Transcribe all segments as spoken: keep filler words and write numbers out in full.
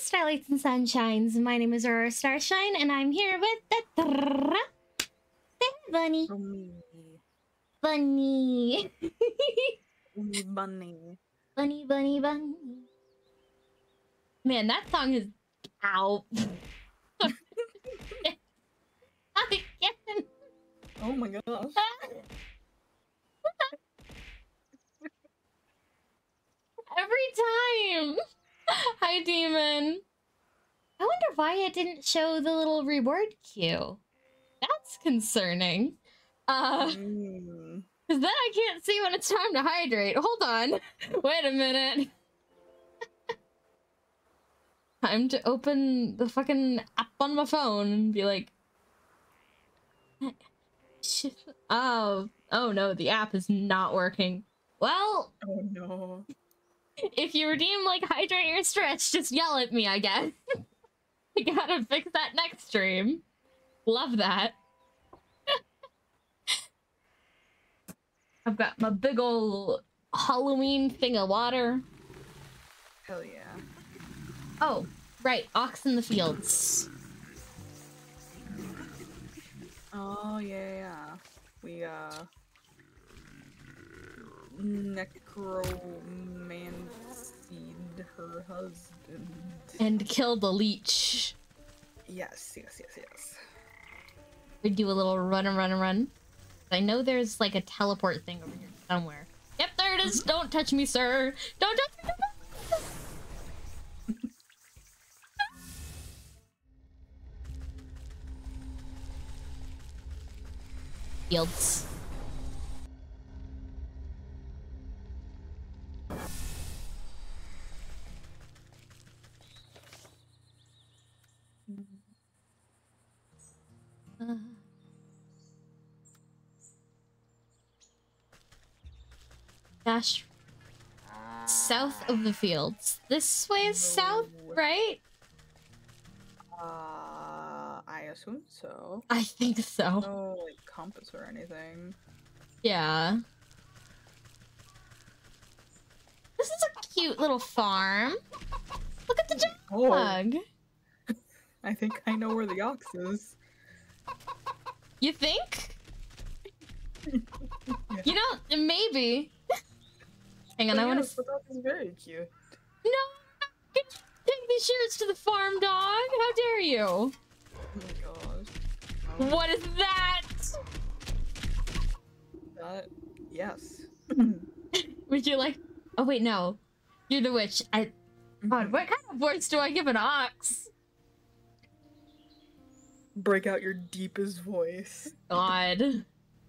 Starlights and Sunshines. My name is Aurora Starshine, and I'm here with the Bunny. Bunny. Bunny, bunny. Bunny, bunny, bunny. Man, that song is out. Oh my gosh. Every time. Hi, Demon. I wonder why it didn't show the little reward queue. That's concerning. Uh, Mm. Cause then I can't see when it's time to hydrate. Hold on. Wait a minute. Time to open the fucking app on my phone and be like, oh, oh no, the app is not working. Well, Oh no. if you redeem like hydrate or stretch, just yell at me, I guess. I gotta fix that next stream. Love that. I've got my big ol' Halloween thing of water. Hell yeah. Oh, right, ox in the fields. Oh yeah, yeah. We uh necromancied her husband. And kill the leech. Yes, yes, yes, yes. We do a little run and run and run. I know there's like a teleport thing over here somewhere. Yep, there it is. Don't touch me, sir. Don't touch me. Fields. Uh. Dash south of the fields. This way is south, right? Uh, I assume so. I think so. No, like compass or anything. Yeah. This is a cute little farm. Look at the dog. Oh. I think I know where the ox is. You think? Yeah. You know, maybe. Hang on, But I want yes, to. the dog is very cute. No! Get, take these shears to the farm, dog! How dare you? Oh my gosh. Oh. What is that? That, yes. Would you like? Oh wait, no. You're the witch. I. God, what kind of voice do I give an ox? Break out your deepest voice. God.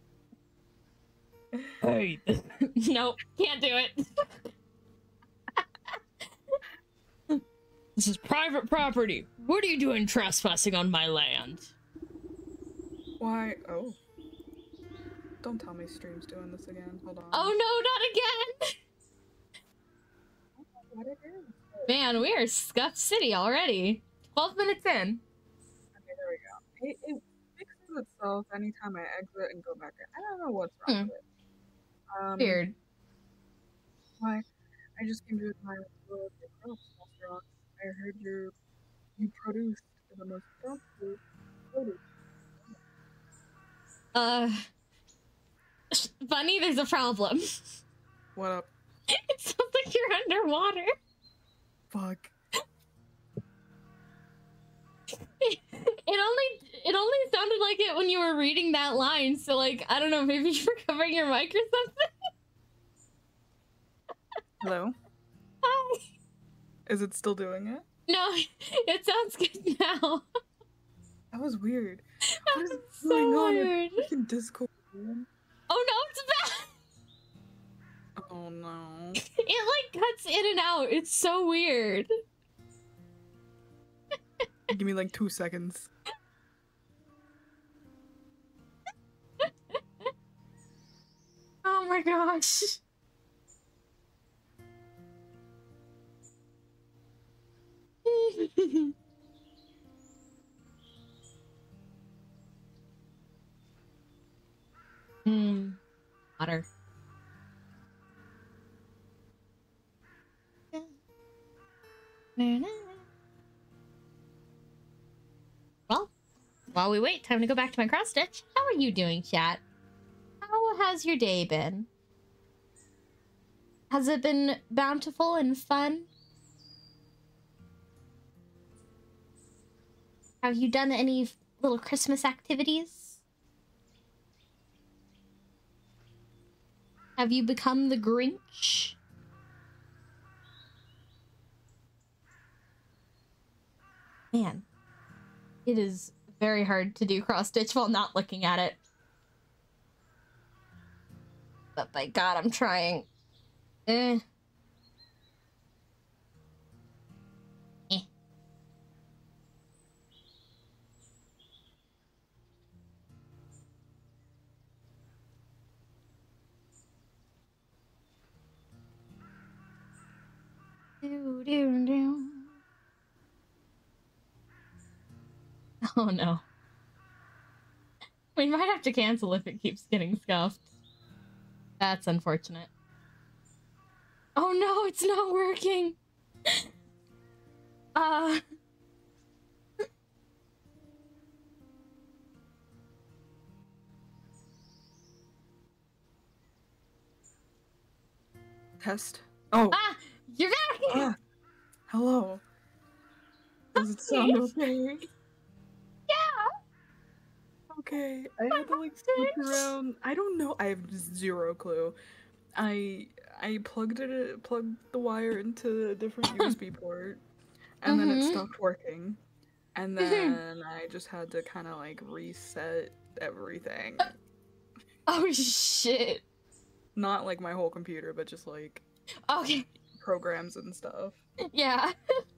Hey. Nope, can't do it. This is private property. What are you doing trespassing on my land? Why? Oh. Don't tell me stream's doing this again. Hold on. Oh no, not again! What it is? Man, we are scuffed city already. twelve minutes in. Okay, there we go. It, it fixes itself anytime I exit and go back in. I don't know what's wrong Hmm. with it. Um, Weird. Why? I just came to admire the growth of your crops, Master Ox. I heard you you produced the most bountiful produce. Uh. Bunny, there's a problem. What up? It sounds like you're underwater. Fuck. It only it only sounded like it when you were reading that line, so like, I don't know, maybe you were covering your mic or something? Hello? Hi. Is it still doing it? No, it sounds good now. That was weird. That What is was going so on weird. with freaking Discord? Oh no, it's back! Oh no. It like cuts in and out. It's so weird. Give me like two seconds. Oh my gosh. Hmm. Water. while we wait, time to go back to my cross stitch. How are you doing, chat? How has your day been? Has it been bountiful and fun? Have you done any little Christmas activities? Have you become the Grinch? Man, it is very hard to do cross stitch while not looking at it. But by God, I'm trying. Eh. Eh. Do, do, do. Oh no. We might have to cancel if it keeps getting scuffed. That's unfortunate. Oh no, it's not working! Uh... Test. Oh! Ah! You're back! Ah, hello. Does it sound okay? Yeah! Okay, I had to like switch around. I don't know. I have zero clue. I I plugged it, plugged the wire into a different U S B port, and then it Mhm. stopped working. And then I just had to kind of like reset everything. Oh shit. Not like my whole computer, but just like Okay. programs and stuff. Yeah.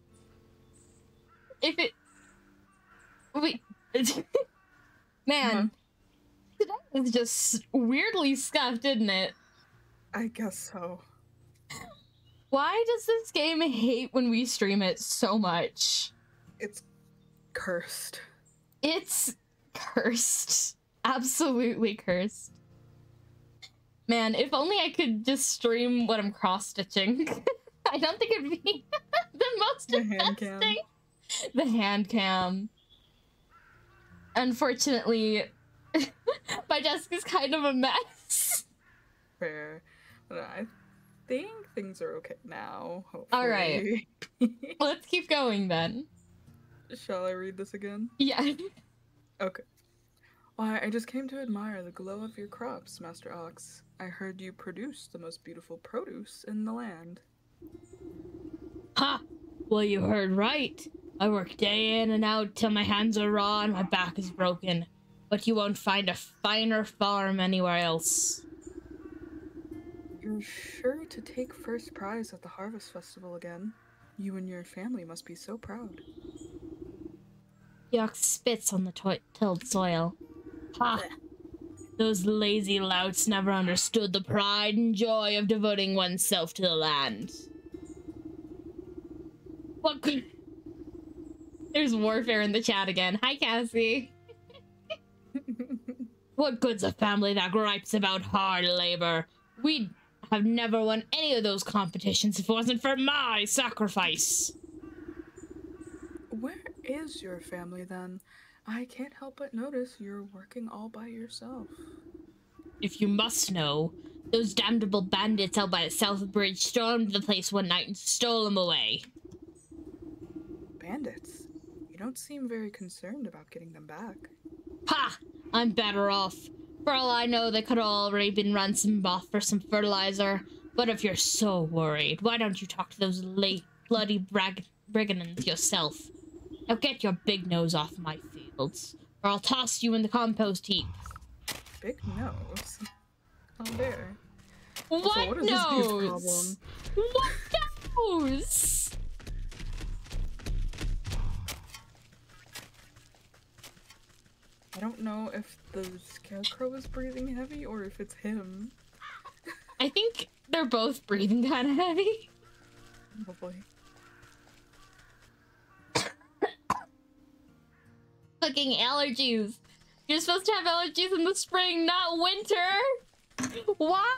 If it... Wait. Man. Uh-huh. Today was just weirdly scuffed, didn't it? I guess so. Why does this game hate when we stream it so much? It's cursed. It's cursed. Absolutely cursed. Man, if only I could just stream what I'm cross-stitching. I don't think it'd be the most The hand cam. interesting. The hand cam. Unfortunately, my desk is kind of a mess. Fair. But I think things are okay now, hopefully. Alright. Let's keep going then. Shall I read this again? Yeah. Okay. Why, I just came to admire the glow of your crops, Master Ox. I heard you produce the most beautiful produce in the land. Ha! Well, you heard right. I work day in and out till my hands are raw and my back is broken. But you won't find a finer farm anywhere else. You're sure to take first prize at the Harvest Festival again. You and your family must be so proud. The ox spits on the to- tilled soil. Ha! Those lazy louts never understood the pride and joy of devoting oneself to the land. What good? There's warfare in the chat again. Hi, Cassie. What good's a family that gripes about hard labor? We'd have never won any of those competitions if it wasn't for my sacrifice. Where is your family then? I can't help but notice you're working all by yourself. If you must know, those damnable bandits out by the South Bridge stormed the place one night and stole them away. Bandits? You don't seem very concerned about getting them back. Ha! I'm better off. For all I know, they could have already been ransomed off for some fertilizer. But if you're so worried, why don't you talk to those late bloody brag- brigands yourself? Now get your big nose off my fields, or I'll toss you in the compost heap. Big nose? How dare. What Also, what is this dude's problem? nose? What nose? I don't know if the scarecrow is breathing heavy or if it's him. I think they're both breathing kind of heavy. Probably. Fucking allergies. You're supposed to have allergies in the spring, not winter. Why?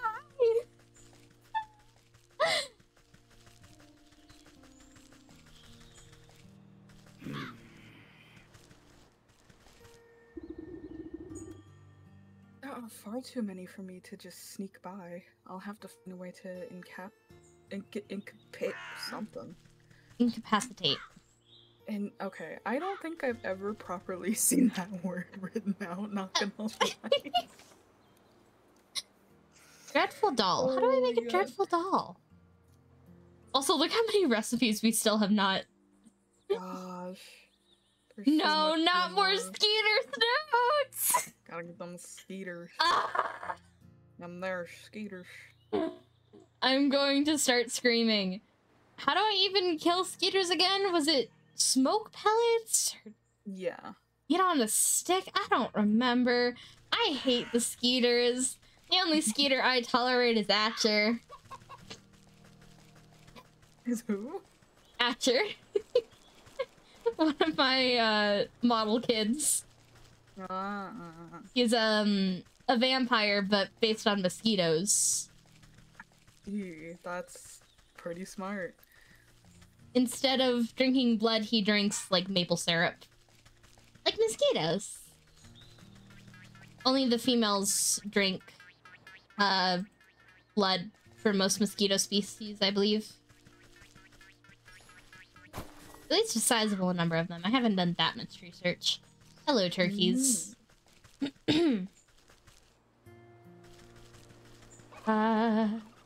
are far too many for me to just sneak by. I'll have to find a way to incap, inc incapate something. Incapacitate. And okay, I don't think I've ever properly seen that word written out. Not gonna lie. Dreadful doll. Oh How do I make a God. dreadful doll? Also, look how many recipes we still have not. Gosh. There's so No, much not more more. Skeeter's notes! Gotta get them skeeters. Ah! Them there skeeters. I'm going to start screaming. How do I even kill Skeeters again? Was it smoke pellets? Or Yeah. get on a stick? I don't remember. I hate the Skeeters. The only Skeeter I tolerate is Atcher. Is who? Atcher. One of my uh, model kids. Uh, He's um a vampire, but based on mosquitoes. Ew, that's pretty smart. Instead of drinking blood, he drinks like maple syrup. Like mosquitoes. Only the females drink uh blood for most mosquito species, I believe. At least a sizable number of them. I haven't done that much research. Hello, turkeys. Mm. uh...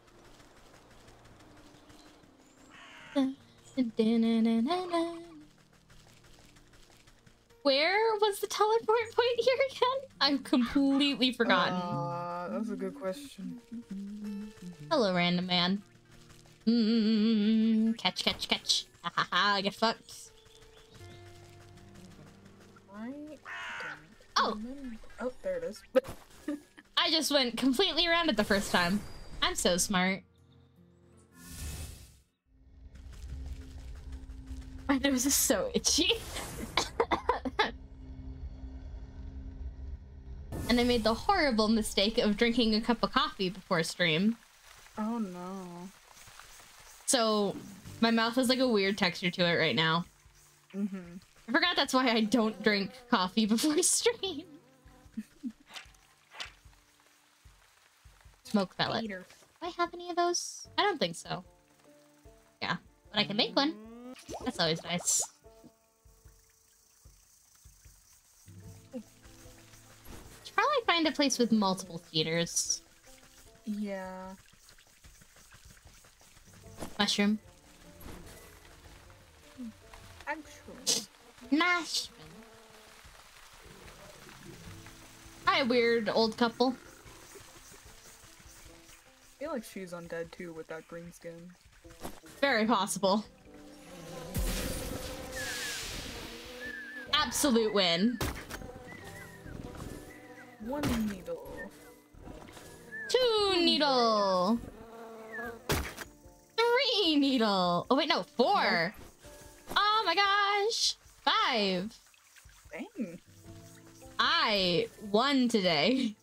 Where was the teleport point here again? I've completely forgotten. Uh, that's a good question. Hello, random man. Mm, catch, catch, catch. Ha ha ha, get fucked. I don't Oh. remember. Oh, there it is. I just went completely around it the first time. I'm so smart. My nose is so itchy. And I made the horrible mistake of drinking a cup of coffee before stream. Oh no. So my mouth has like a weird texture to it right now. Mm-hmm. I forgot that's why I don't drink coffee before stream. Smoke pellet. Do I have any of those? I don't think so. Yeah, but I can make one. That's always nice. Should probably find a place with multiple theaters. Yeah. Mushroom. Actually. Mushroom. Hi, weird old couple. I feel like she's undead too with that green skin. Very possible. Absolute win. One needle. Two needle. Three needle. Oh wait, no, four. Oh my gosh. Five. Dang. I won today.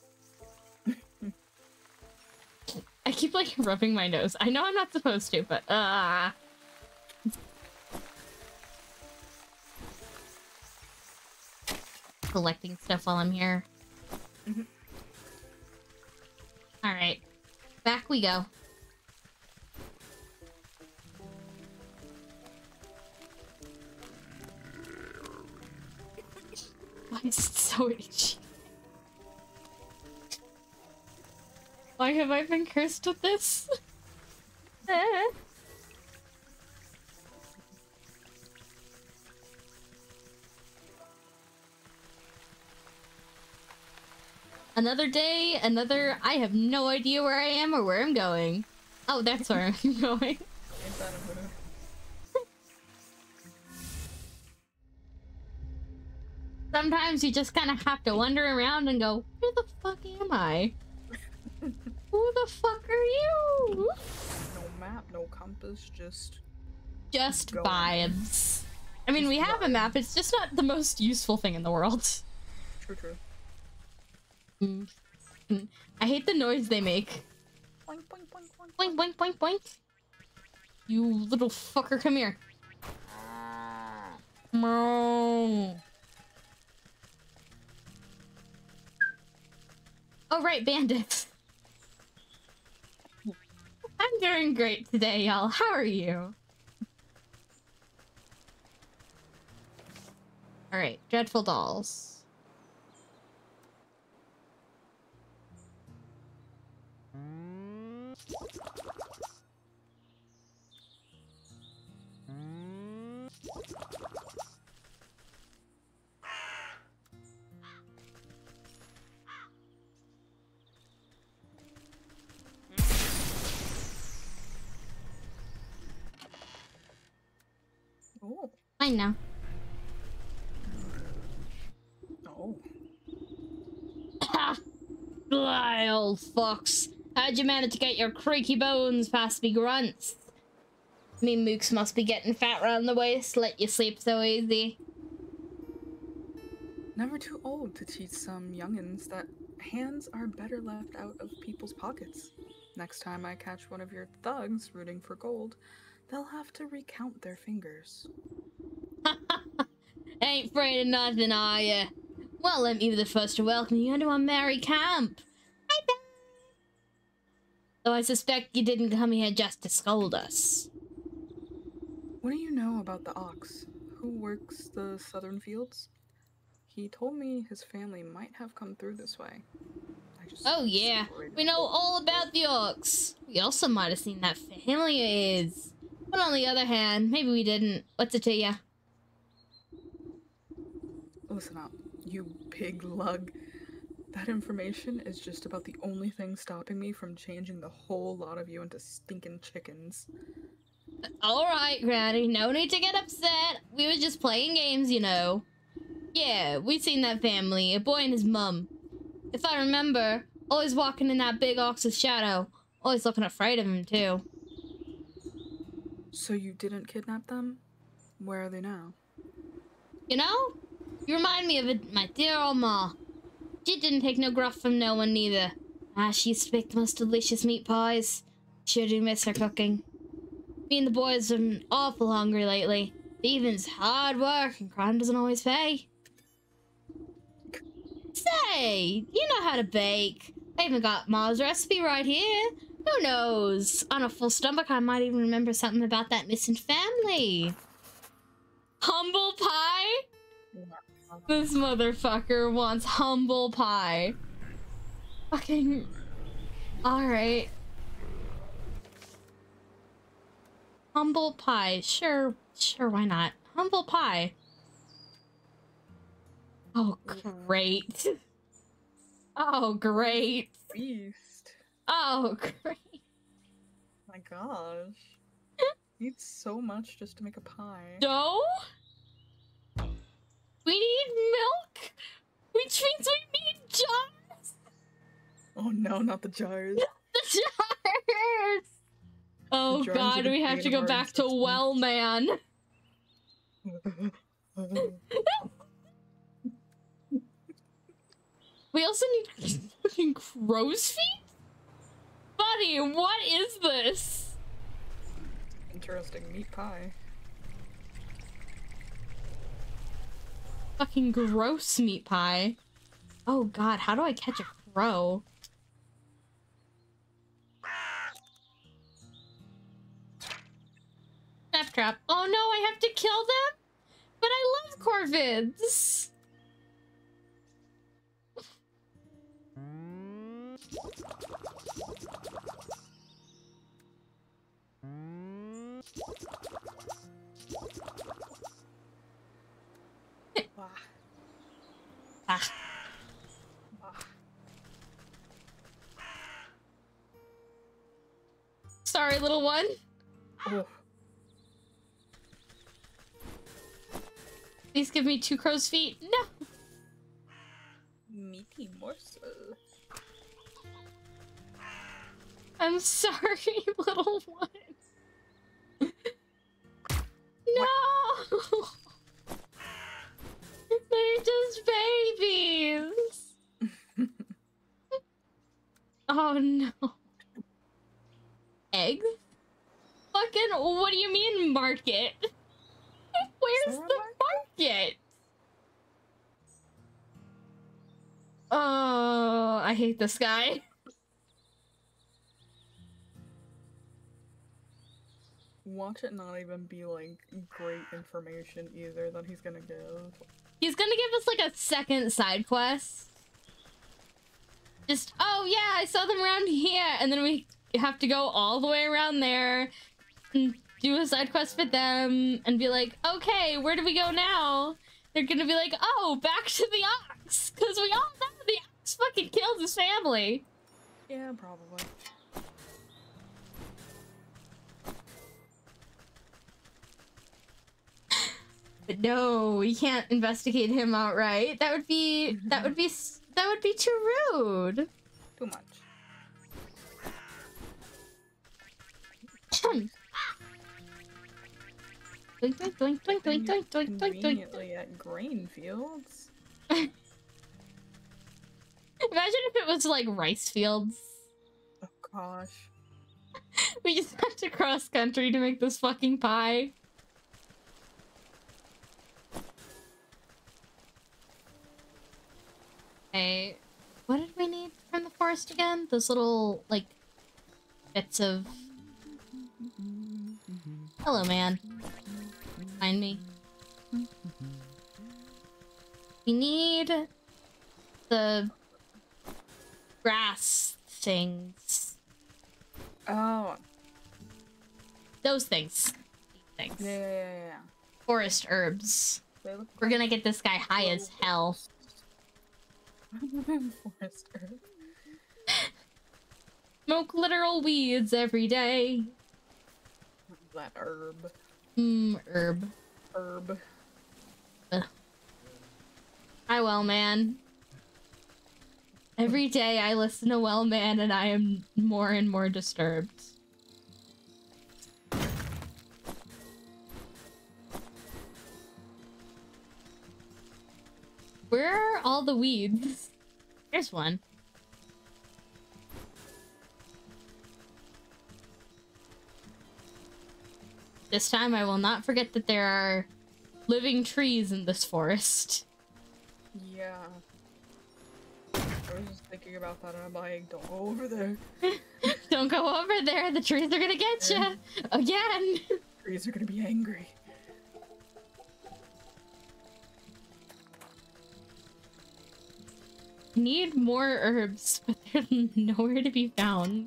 I keep like rubbing my nose. I know I'm not supposed to, but uh collecting stuff while I'm here. Mm-hmm. All right, back we go. Why is it so itchy? Why have I been cursed with this? Eh. Another day, another... I have no idea where I am or where I'm going. Oh, that's where I'm going. Ain't that a mood? Sometimes you just kind of have to wander around and go, where the fuck am I? Who the fuck are you? No map, no compass, just... Just Go. vibes. I mean, Just we have a vibes. map, it's just not the most useful thing in the world. True, true. Mm. Mm. I hate the noise they make. Boink, boink, boink, boink. Boink, boink, boink, boink. You little fucker, come here. Meow. Oh, right, bandits. I'm doing great today, y'all. How are you? Alright, Dreadful Dolls. Oh. I know. Oh. Ha! Bly, old fox. How'd you manage to get your creaky bones past me grunts? Me mooks must be getting fat round the waist, let you sleep so easy. Never too old to teach some youngins that hands are better left out of people's pockets. Next time I catch one of your thugs rooting for gold, they'll have to recount their fingers. Ain't afraid of nothing, are ya? Well, let me be the first to welcome you into our merry camp. Bye bye. Though I suspect you didn't come here just to scold us. What do you know about the ox? Who works the southern fields? He told me his family might have come through this way. I just Oh yeah, we know all about the orcs. We also might have seen that family of his. But on the other hand, maybe we didn't. What's it to ya? Listen up, you pig lug. That information is just about the only thing stopping me from changing the whole lot of you into stinking chickens. Alright, Granny, no need to get upset. We were just playing games, you know. Yeah, we seen that family, a boy and his mum. If I remember, always walking in that big ox's shadow. Always looking afraid of him, too. So you didn't kidnap them? Where are they now? You know? You remind me of it, my dear old ma. She didn't take no gruff from no one, neither. Ah, she used to make the most delicious meat pies. Sure do miss her cooking. Me and the boys have been awful hungry lately. Thieving's hard work, and crime doesn't always pay. Say, you know how to bake. I even got Ma's recipe right here. Who knows? On a full stomach, I might even remember something about that missing family. Humble pie? This motherfucker wants humble pie. Fucking... Alright. Humble pie. Sure, sure, why not? Humble pie. Oh, great. Oh, great. Beast. Oh, great. My gosh. Need so much just to make a pie. Dough? We need milk? Which means we need jars? Oh no, not the jars. The jars! Oh The jars god, are the we have pain to of go our back to existence. well, man. We also need fucking crow's feet? Buddy, what is this? Interesting meat pie. Fucking gross meat pie. Oh god, how do I catch a crow? Snap trap. Oh no, I have to kill them? But I love corvids. Wah. Ah. Wah. Sorry, little one. Oh. Please give me two crow's feet. No. Meaty morsel. I'm sorry, little one. No. They're just babies. Oh no. Eggs? Fucking, what do you mean market? Where's there a the market? Oh, I hate this guy. Watch it not even be like great information either that he's gonna give. He's gonna give us like a second side quest. Just, oh yeah, I saw them around here, and then we have to go all the way around there and do a side quest for them and be like, okay, where do we go now? They're gonna be like, oh, back to the ox, because we all know the ox fucking killed his family. Yeah, probably. But no, we can't investigate him outright. That would be, that would be, that would be too rude. Too much. Doink, doink, doink, doink, doink, doink, doink, doink, doink. Conveniently at grain fields. Imagine if it was like rice fields. Oh gosh. We just had to cross country to make this fucking pie. Okay, what did we need from the forest again? Those little, like, bits of... Hello, man. Find me. We need the grass things. Oh. Those things. These things. Yeah, yeah, yeah. Forest herbs. They look We're gonna get this guy high as hell. Forest herb. Smoke literal weeds every day. That herb. Mmm, herb. Herb. Hi, well, man. Every day I listen to Well Man and I am more and more disturbed. Where are all the weeds? Here's one. This time I will not forget that there are living trees in this forest. Yeah. I was just thinking about that and I'm like, don't go over there. Don't go over there, the trees are gonna get you again. Trees are gonna be angry. Need more herbs, but they're nowhere to be found.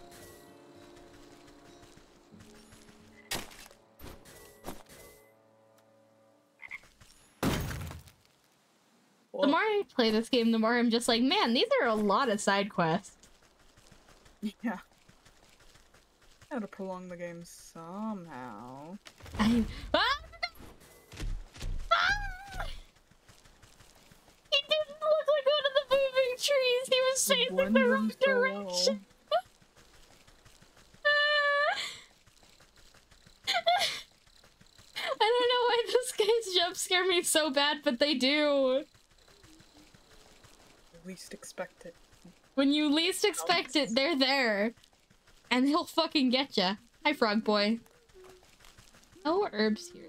Whoa. The more I play this game, the more I'm just like, man, these are a lot of side quests. Yeah. How to prolong the game somehow. I... Ah! Ah! He didn't look like one of the moving trees. He was facing Blend the them wrong so well. direction. I don't know why those guys jump scare me so bad, but they do. Least expect it. When you least expect it, they're there. And they'll fucking get ya. Hi, frog boy. No herbs here.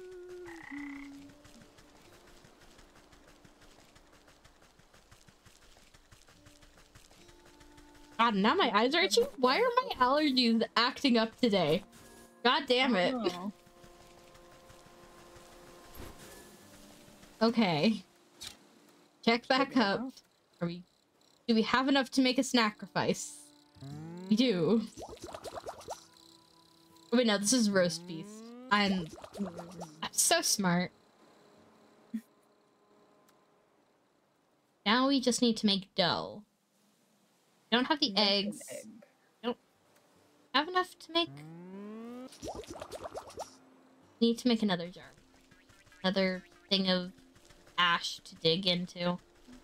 God, now my eyes are itchy? Why are my allergies acting up today? God damn it. Oh. Okay. Check back Check it up. out. Are we... Do we have enough to make a sacrifice? We do. Oh, wait, no, this is roast beef. I'm... I'm so smart. Now we just need to make dough. We don't have the Make an eggs. egg. Don't have enough to make... Need to make another jar. Another thing of ash to dig into.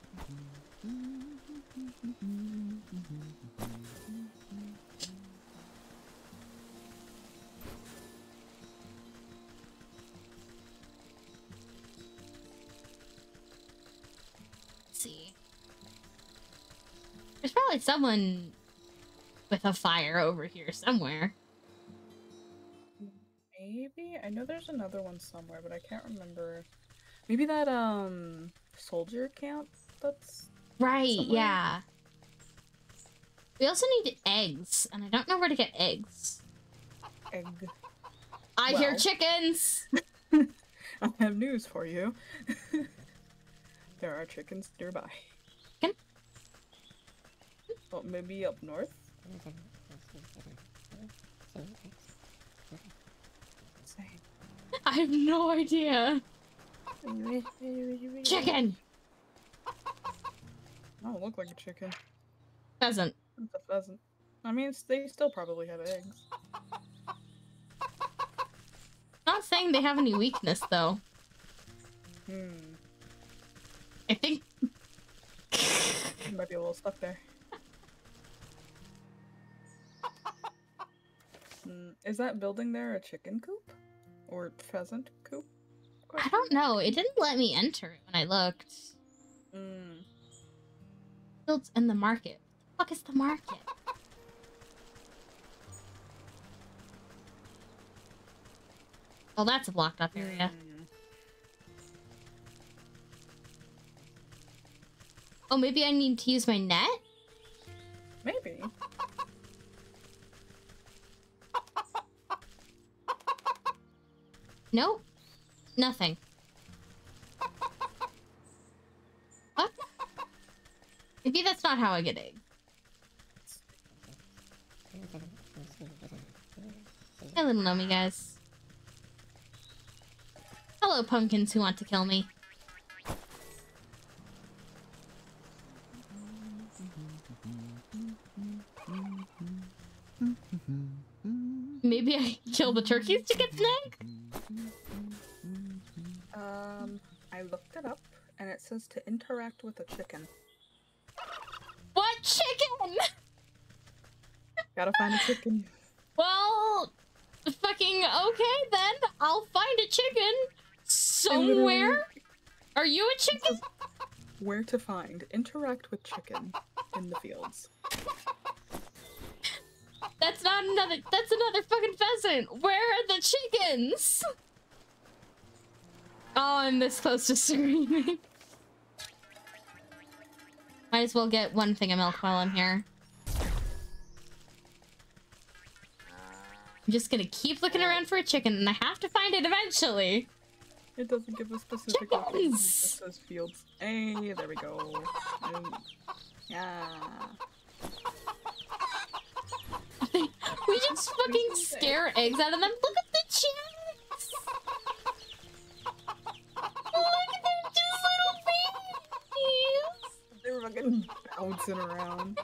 Let's see. There's probably someone with a fire over here somewhere. Maybe? I know there's another one somewhere, but I can't remember. Maybe that, um, soldier camp that's Right, somewhere? yeah. We also need eggs, and I don't know where to get eggs. Egg. I Well. hear chickens! I have news for you. There are chickens nearby. Chicken? Well, maybe up north? Same. I have no idea. Chicken! Oh, look like a chicken. Pheasant. It's a pheasant. I mean, it's, they still probably have eggs. Not saying they have any weakness, though. Hmm. I think... Might be a little stuck there. Mm, is that building there a chicken coop? Or pheasant coop? I don't know. It didn't let me enter it when I looked. Mm. Fields in the market. What the fuck is the market? Oh, that's a blocked up area. Mm. Oh, maybe I need to use my net? Maybe. Nope. Nothing. What? Maybe that's not how I get eggs. Hey, little Nomi guys. Hello, pumpkins who want to kill me. Maybe I kill the turkeys to get an egg? Um, I looked it up, and it says to interact with a chicken. What chicken? Gotta find a chicken. Well, fucking okay then. I'll find a chicken somewhere. Literally- Are you a chicken? Where to find interact with chicken in the fields. That's not another. That's another fucking pheasant. Where are the chickens? Oh, I'm this close to screaming. Might as well get one thing of milk while I'm here. I'm just gonna keep looking around for a chicken, and I have to find it eventually. It doesn't give a specific location. It Chickens! just says fields. Hey, there we go. Mm. Yeah. We just fucking scare eggs out of them. Look at the chicks! Look at them, just little babies! They were fucking bouncing around.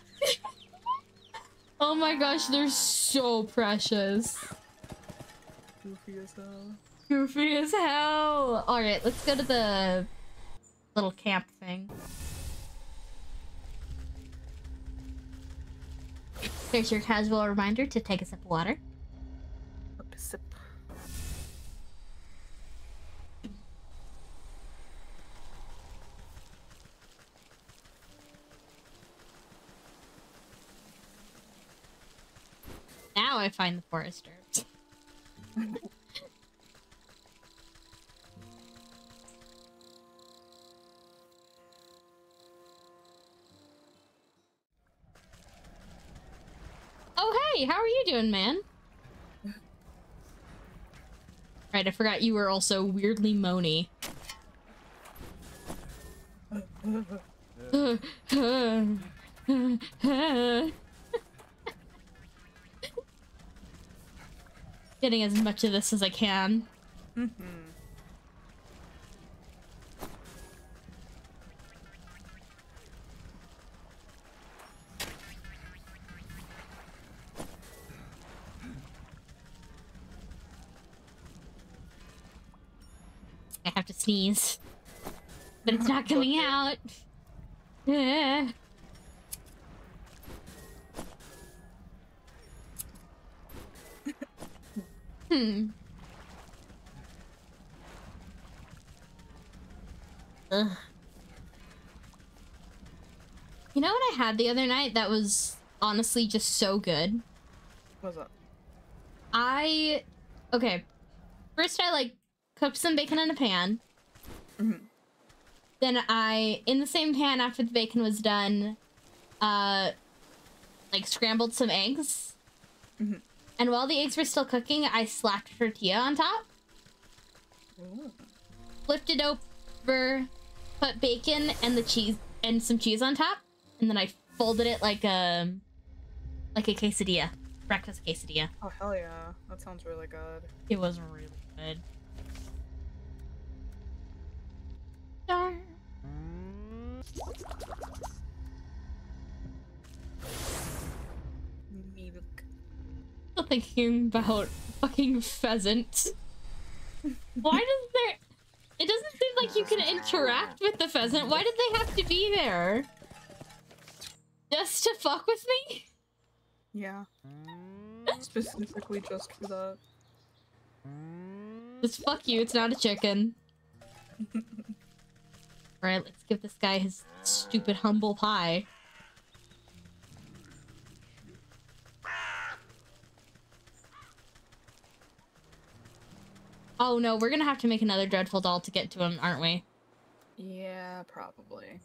Oh my gosh, they're so precious. Goofy as hell. Goofy as hell. Alright, let's go to the little camp thing. There's your casual reminder to take a sip of water. Up a sip. Now I find the forest herbs. Oh hey, how are you doing, man? Right, I forgot you were also weirdly moany. Getting as much of this as I can. Mm-hmm. I have to sneeze. But it's not coming out. Eh. Hmm. Ugh. You know what I had the other night that was honestly just so good? What's up? I... Okay. First I, like, cooked some bacon in a pan. Mm-hmm. then I, in the same pan after the bacon was done, uh, like scrambled some eggs. Mm-hmm. And while the eggs were still cooking, I slapped tortilla on top. Ooh. Flipped it over, put bacon and the cheese and some cheese on top, and then I folded it like a like a quesadilla, breakfast quesadilla. Oh hell yeah, that sounds really good. It was really good. Darn. Milk. Still thinking about fucking pheasant. Why does there? It doesn't seem like you can interact with the pheasant. Why did they have to be there? Just to fuck with me? Yeah. Specifically just for that. Just fuck you, it's not a chicken. Alright, let's give this guy his stupid humble pie. Oh no, we're gonna have to make another dreadful doll to get to him, aren't we? Yeah, probably.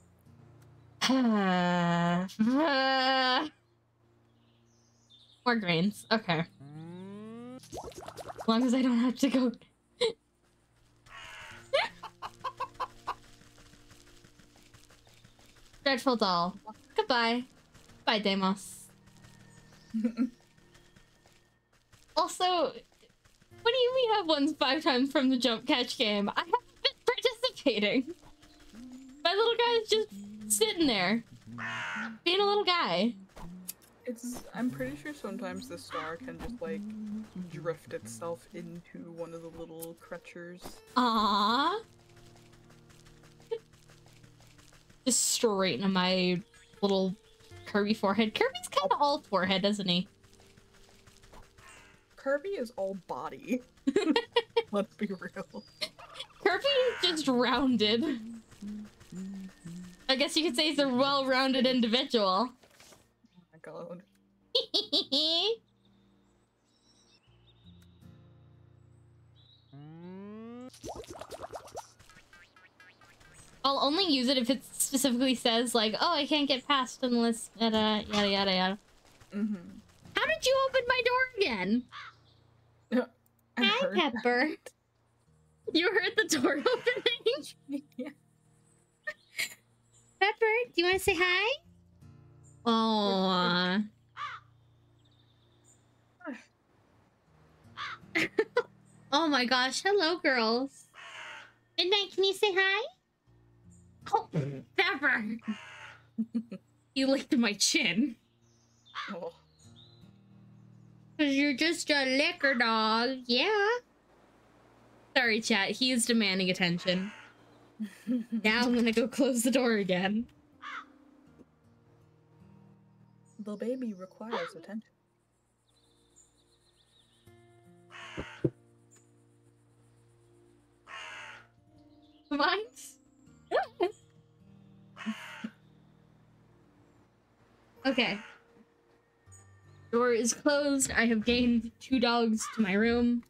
More grains. Okay. As long as I don't have to go... Dreadful doll. Goodbye. Bye, Deimos. Also, what do you mean I've won five times from the jump catch game? I haven't been participating. My little guy's just sitting there. Being a little guy. It's. I'm pretty sure sometimes the star can just like drift itself into one of the little creatures. Aww. Just straight into my little Kirby forehead. Kirby's kind of all forehead, isn't he? Kirby is all body. Let's be real. Kirby is just rounded. I guess you could say he's a well-rounded individual. Oh my god. I'll only use it if it specifically says, like, oh, I can't get past unless yada yada yada yada. Mm-hmm. How did you open my door again? I Hi, heard Pepper. that. You heard the door opening? Yeah. Pepper, do you want to say hi? Oh. Oh my gosh. Hello, girls. Midnight, can you say hi? Oh, Pepper. You licked my chin. Oh. Cause you're just a liquor dog. Yeah. Sorry, chat. He's demanding attention. Now I'm gonna go close the door again. The baby requires attention. Mines? Okay. Door is closed. I have gained two dogs to my room.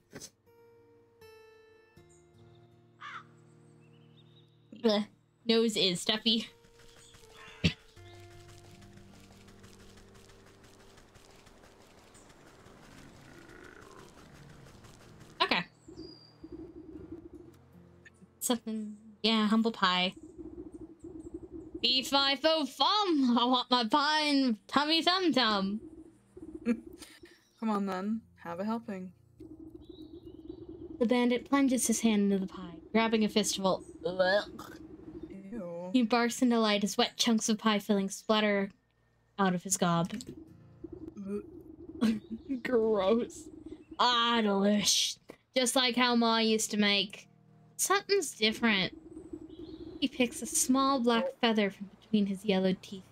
The nose is stuffy. Okay. Something, yeah, humble pie. B five oh fum! I want my pie and tummy tum tum. Come on then, have a helping. The bandit plunges his hand into the pie, grabbing a fistful. Ugh. Ew. He barks in delight as wet chunks of pie filling splatter out of his gob. Gross. Ah, delish. Just like how Ma used to make. Something's different. He picks a small black feather from between his yellow teeth.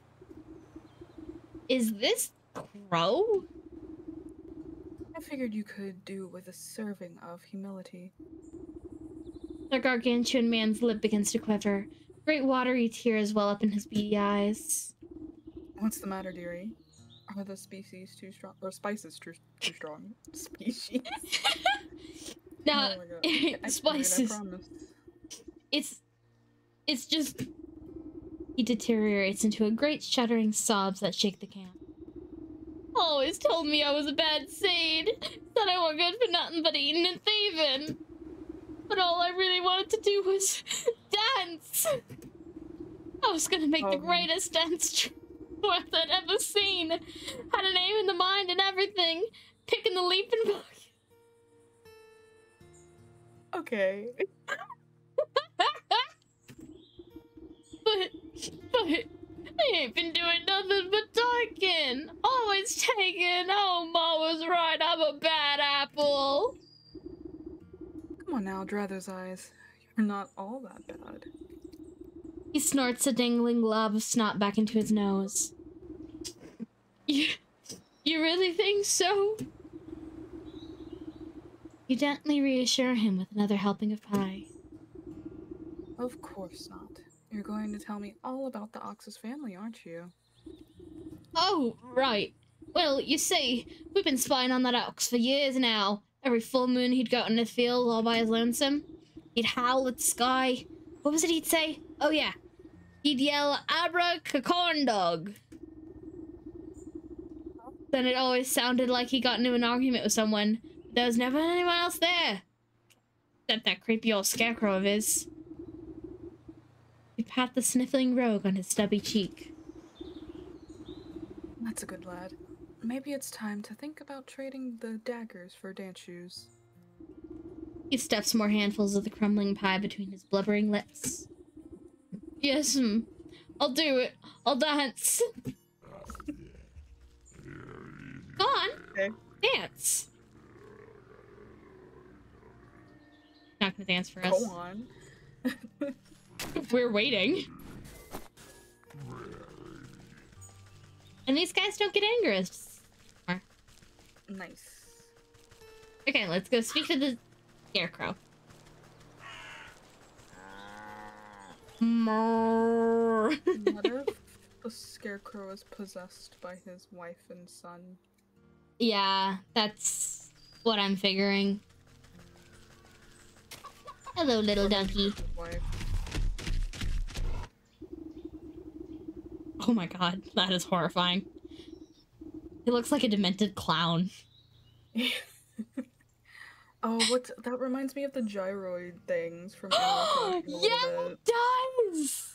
Is this Crow? I figured you could do with a serving of humility. The gargantuan man's lip begins to quiver. Great watery tears well up in his beady eyes. What's the matter, dearie? Are the species too strong? Or spices too, too strong? Species? Now, Oh my God. I- I spices. promise. It's It's just... He deteriorates into a great shuddering sobs that shake the camp. Always told me I was a bad seed. Said I weren't good for nothing but eating and thieving. But all I really wanted to do was dance. I was gonna make oh. the greatest dance troupe I'd ever seen. Had an aim in the mind and everything. Picking the leaping book. Okay. but, but, I ain't been doing nothing but talking. Always taking. Oh, Ma was right. I'm a bad apple. Come on now, Drather's eyes. You're not all that bad. He snorts a dangling glob of snot back into his nose. You, you really think so? You gently reassure him with another helping of pie. Of course not. You're going to tell me all about the Ox's family, aren't you? Oh, right. Well, you see, we've been spying on that Ox for years now. Every full moon he'd go out in the field all by his lonesome. He'd howl at the sky. What was it he'd say? Oh, yeah. He'd yell, Abra-ca-corn dog. Then it always sounded like he got into an argument with someone. There was never anyone else there. Except that creepy old scarecrow of his. He pat the sniffling rogue on his stubby cheek. That's a good lad. Maybe it's time to think about trading the daggers for dance shoes. He stuffs more handfuls of the crumbling pie between his blubbering lips. Yes, mm, I'll do it. I'll dance. Go on. Okay. Dance. Not gonna dance for us. Go on. We're waiting. And these guys don't get angry. Nice. Okay, let's go speak to the scarecrow. What if the scarecrow is possessed by his wife and son? Yeah, that's what I'm figuring. Hello, little donkey. Oh my god, that is horrifying. He looks like a demented clown. Oh, what? That reminds me of the gyroid things from Animal Crossing. Yeah, it does!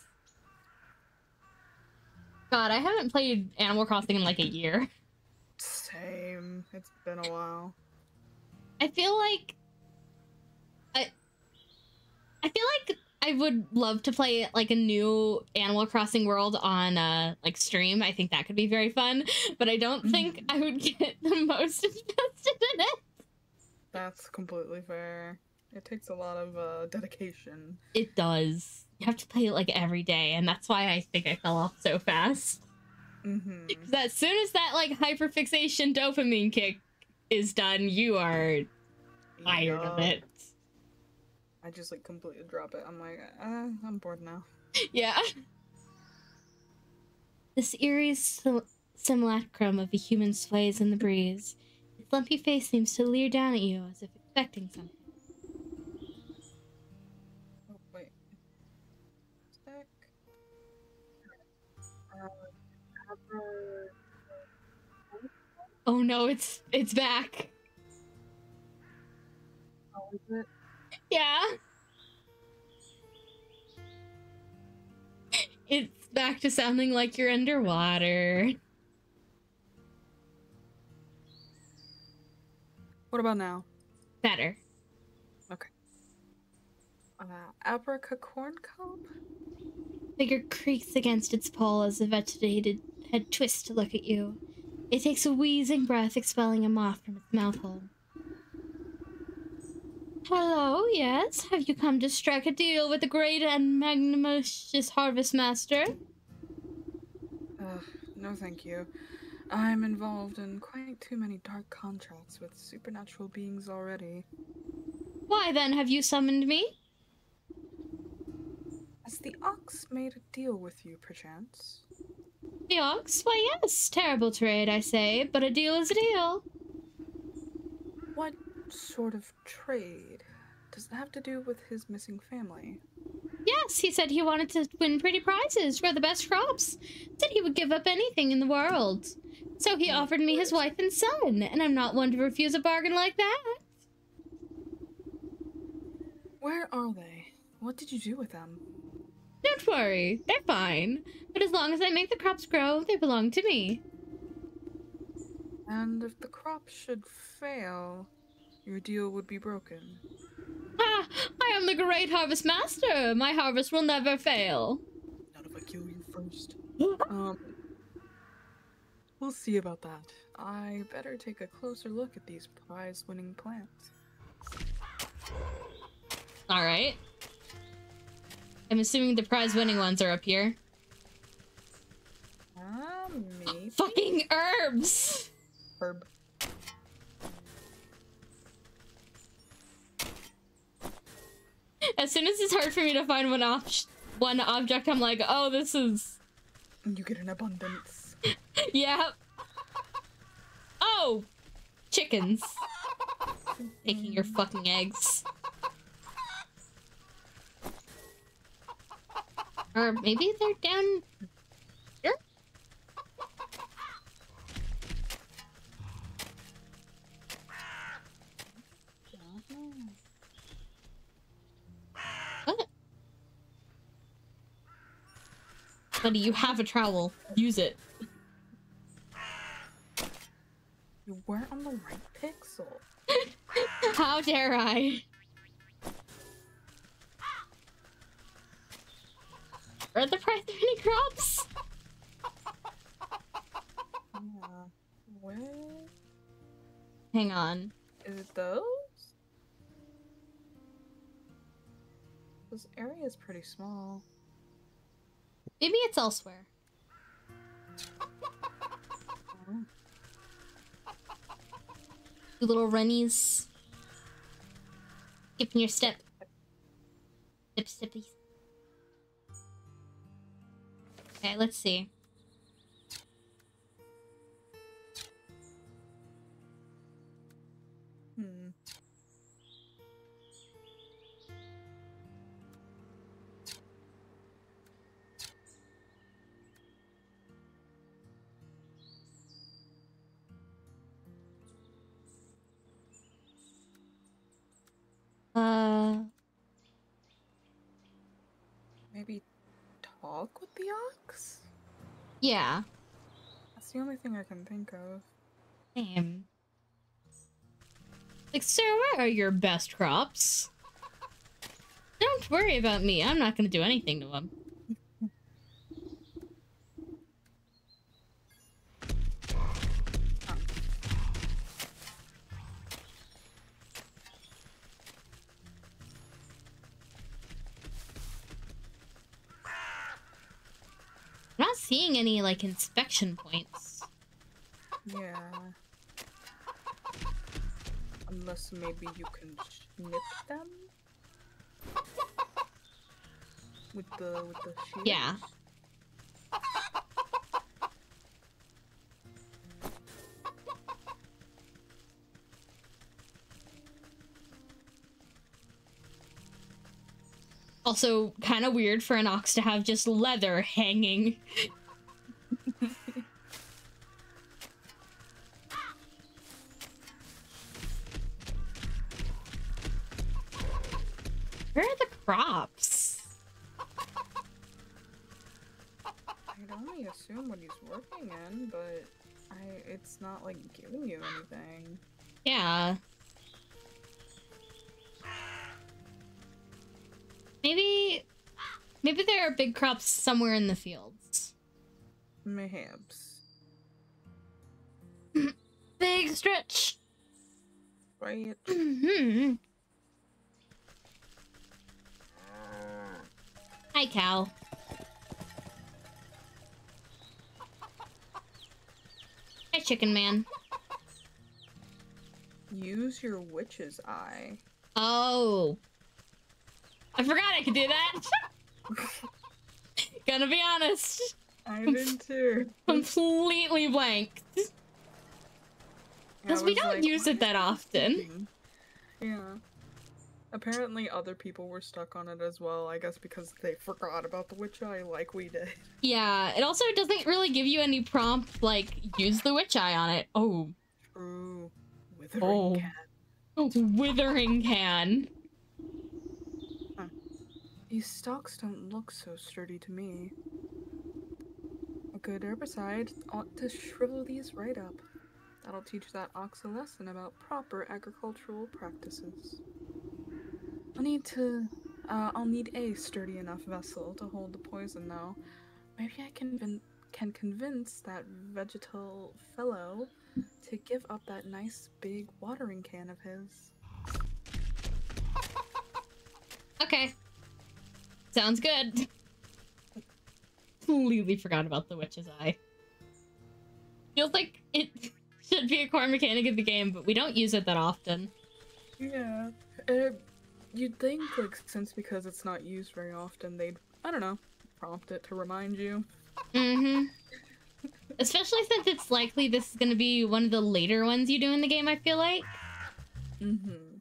God, I haven't played Animal Crossing in like a year. Same. It's been a while. I feel like... I... I feel like I would love to play like a new Animal Crossing world on uh like stream. I think that could be very fun, but I don't think I would get the most invested in it. That's completely fair. It takes a lot of uh, dedication. It does. You have to play it like every day, and that's why I think I fell off so fast. Mm-hmm. Because as soon as that like hyperfixation dopamine kick is done, you are tired yeah. of it. I just like completely drop it. I'm like, uh, I'm bored now. Yeah. This eerie sim simulacrum of a human sways in the breeze. Its lumpy face seems to leer down at you as if expecting something. Oh, wait. Back. Uh, oh no, it's it's back. Oh, is it? Yeah. It's back to sounding like you're underwater. What about now? Better. Okay. Uh, Abra-ca-corn cob? Figure creaks against its pole as the vegetated head twists to look at you. It takes a wheezing breath, expelling a moth from its mouth hole. Hello, yes? Have you come to strike a deal with the great and magnanimous Harvest Master? Uh, no thank you. I'm involved in quite too many dark contracts with supernatural beings already. Why then have you summoned me? Has the Ox made a deal with you, perchance? The Ox? Why yes, terrible trade, I say, but a deal is a deal. What sort of trade? Does it have to do with his missing family? Yes, he said he wanted to win pretty prizes for the best crops. Said he would give up anything in the world. So he offered me his wife and son, and I'm not one to refuse a bargain like that. Where are they? What did you do with them? Don't worry, they're fine. But as long as I make the crops grow, they belong to me. And if the crop should fail, your deal would be broken. Ah, I am the great harvest master. My harvest will never fail. Not if I kill you first. um, we'll see about that. I better take a closer look at these prize-winning plants. All right. I'm assuming the prize-winning ones are up here. Ah, uh, maybe. Fucking herbs. Herb. As soon as it's hard for me to find one ob one object, I'm like, oh, this is... You get an abundance. Yeah. Oh! Chickens. Taking your fucking eggs. Or maybe they're down here? What? Buddy, you have a trowel. Use it. You weren't on the right pixel. How dare I? Are the prize mini crops? Yeah. Where? Hang on. Is it those? This area is pretty small. Maybe it's elsewhere. Oh. You little runnies. Skipping your step. Step, steppy. Okay, let's see. Hmm. Uh... Maybe talk with the ox? Yeah. That's the only thing I can think of. Same. Like, sir, where are your best crops? Don't worry about me. I'm not gonna do anything to them. I'm not seeing any, like, inspection points. Yeah. Unless maybe you can snip them? With the, with the shield? Yeah. Also, kind of weird for an ox to have just leather hanging. Where are the crops? I'd only assume what he's working in, but I it's not like giving you anything. Yeah. Maybe... Maybe there are big crops somewhere in the fields. Mayhaps. Big stretch! Right? Mm-hmm. Hi, cow. Hi, chicken man. Use your witch's eye. Oh. I forgot I could do that. Gonna be honest. I did too. Completely blanked. Because we don't like, use it that often. Yeah. Apparently other people were stuck on it as well, I guess because they forgot about the witch eye like we did. Yeah, it also doesn't really give you any prompt, like, use the witch eye on it. Oh. True. Withering Oh. cat. Withering can. Huh. These stalks don't look so sturdy to me. A good herbicide ought to shrivel these right up. That'll teach that ox a lesson about proper agricultural practices. I'll need to, uh, I'll need a sturdy enough vessel to hold the poison though. Maybe I can, vin- can convince that vegetal fellow to give up that nice big watering can of his. Okay. Sounds good. Completely forgot about the witch's eye. Feels like it should be a core mechanic of the game, but we don't use it that often. Yeah. Uh, you'd think, like, since because it's not used very often, they'd, I don't know, prompt it to remind you. Mm-hmm. Especially since it's likely this is going to be one of the later ones you do in the game, I feel like. Mm-hmm.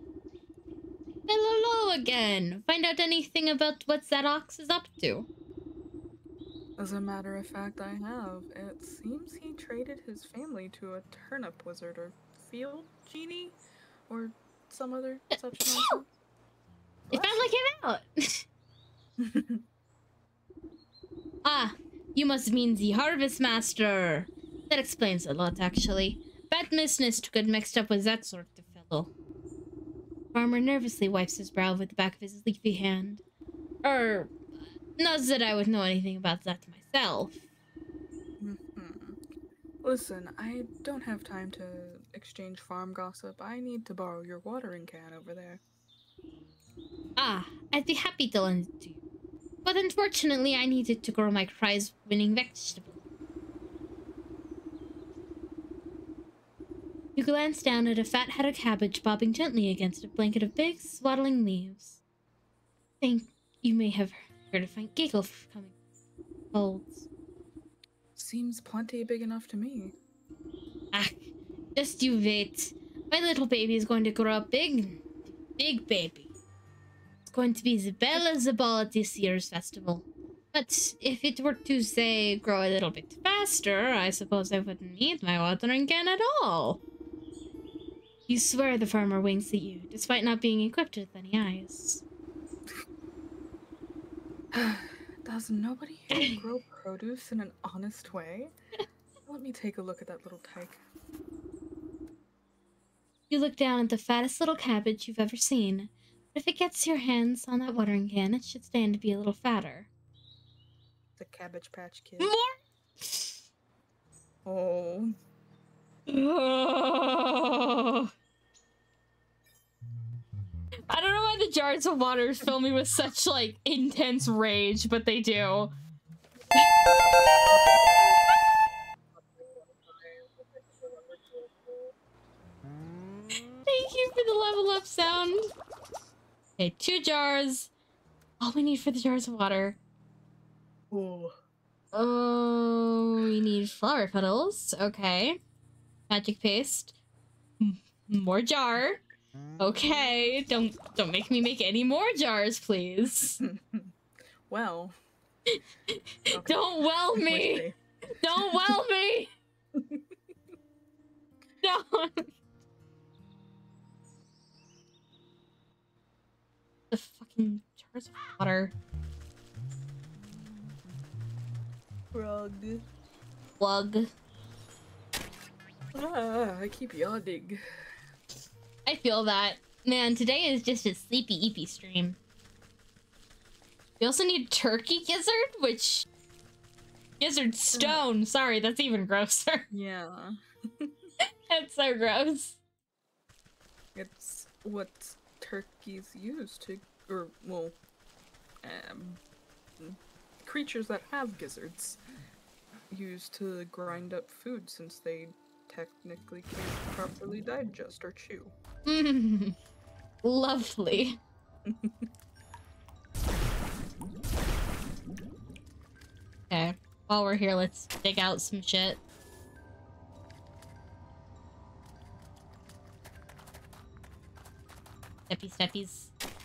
Hello again! Find out anything about what that ox is up to? As a matter of fact, I have. It seems he traded his family to a turnip wizard or field genie, or some other such nonsense. It finally came out! Ah, you must mean the Harvest Master. That explains a lot, actually. Bad business to get mixed up with that sort of fellow. Farmer nervously wipes his brow with the back of his leafy hand. Er, not that I would know anything about that myself. Mm-hmm. Listen, I don't have time to exchange farm gossip. I need to borrow your watering can over there. Ah, I'd be happy to lend it to you. But unfortunately, I need it to grow my prize-winning vegetable. You glance down at a fat head of cabbage bobbing gently against a blanket of big, swaddling leaves. Think you may have heard a faint giggle coming. Folds. Seems plenty big enough to me. Ah, just you wait. My little baby is going to grow up big. Big baby. It's going to be the belle of the ball at this year's festival. But if it were to, say, grow a little bit faster, I suppose I wouldn't need my watering can at all. You swear the farmer winks at you, despite not being equipped with any eyes. Does nobody here grow produce in an honest way? Let me take a look at that little tyke. You look down at the fattest little cabbage you've ever seen. But if it gets your hands on that watering can, it should stand to be a little fatter. The Cabbage Patch Kid. More! Oh. Oh. I don't know why the jars of water fill me with such, like, intense rage, but they do. Thank you for the level up sound. Okay, two jars. All we need for the jars of water. Oh. Oh, we need flower petals. Okay. Magic paste. M- more jar. Okay, don't don't make me make any more jars, please. Well. Okay. Don't well me. Don't well me. Don't. The fucking jars of water. Frog. Plug. Ah, I keep yawning. I feel that. Man, today is just a sleepy eepy stream. We also need turkey gizzard, which... Gizzard stone! Sorry, that's even grosser. Yeah. That's so gross. It's what turkeys use to... Or, well... Um... Creatures that have gizzards use to grind up food since they technically can't properly digest or chew. Mmm. Lovely. Okay, while we're here, let's dig out some shit. Steppy steppies.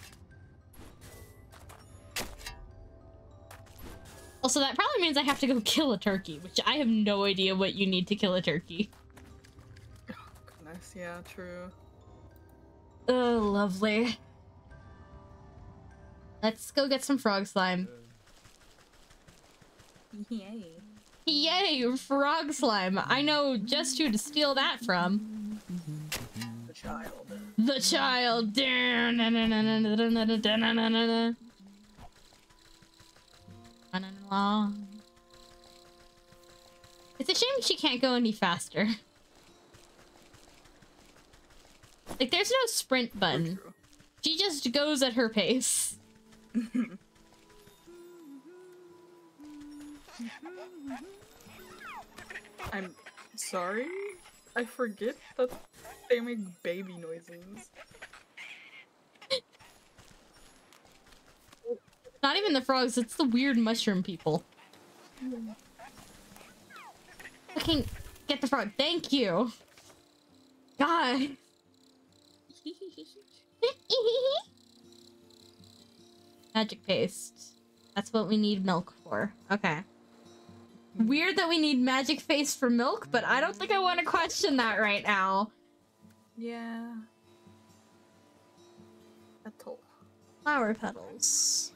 Also, that probably means I have to go kill a turkey, which I have no idea what you need to kill a turkey. Oh, goodness, yeah, true. Oh, lovely. Let's go get some frog slime. Yay. Yay, frog slime. I know just who to steal that from. The child. The child. It's a shame she can't go any faster. Like, there's no sprint button. She just goes at her pace. I'm sorry? I forget that they make baby noises. Not even the frogs, it's the weird mushroom people. Fucking get the frog. Thank you. God. Magic paste. That's what we need milk for. Okay. Weird that we need magic paste for milk, but I don't think I want to question that right now. Yeah. Petal. Flower petals.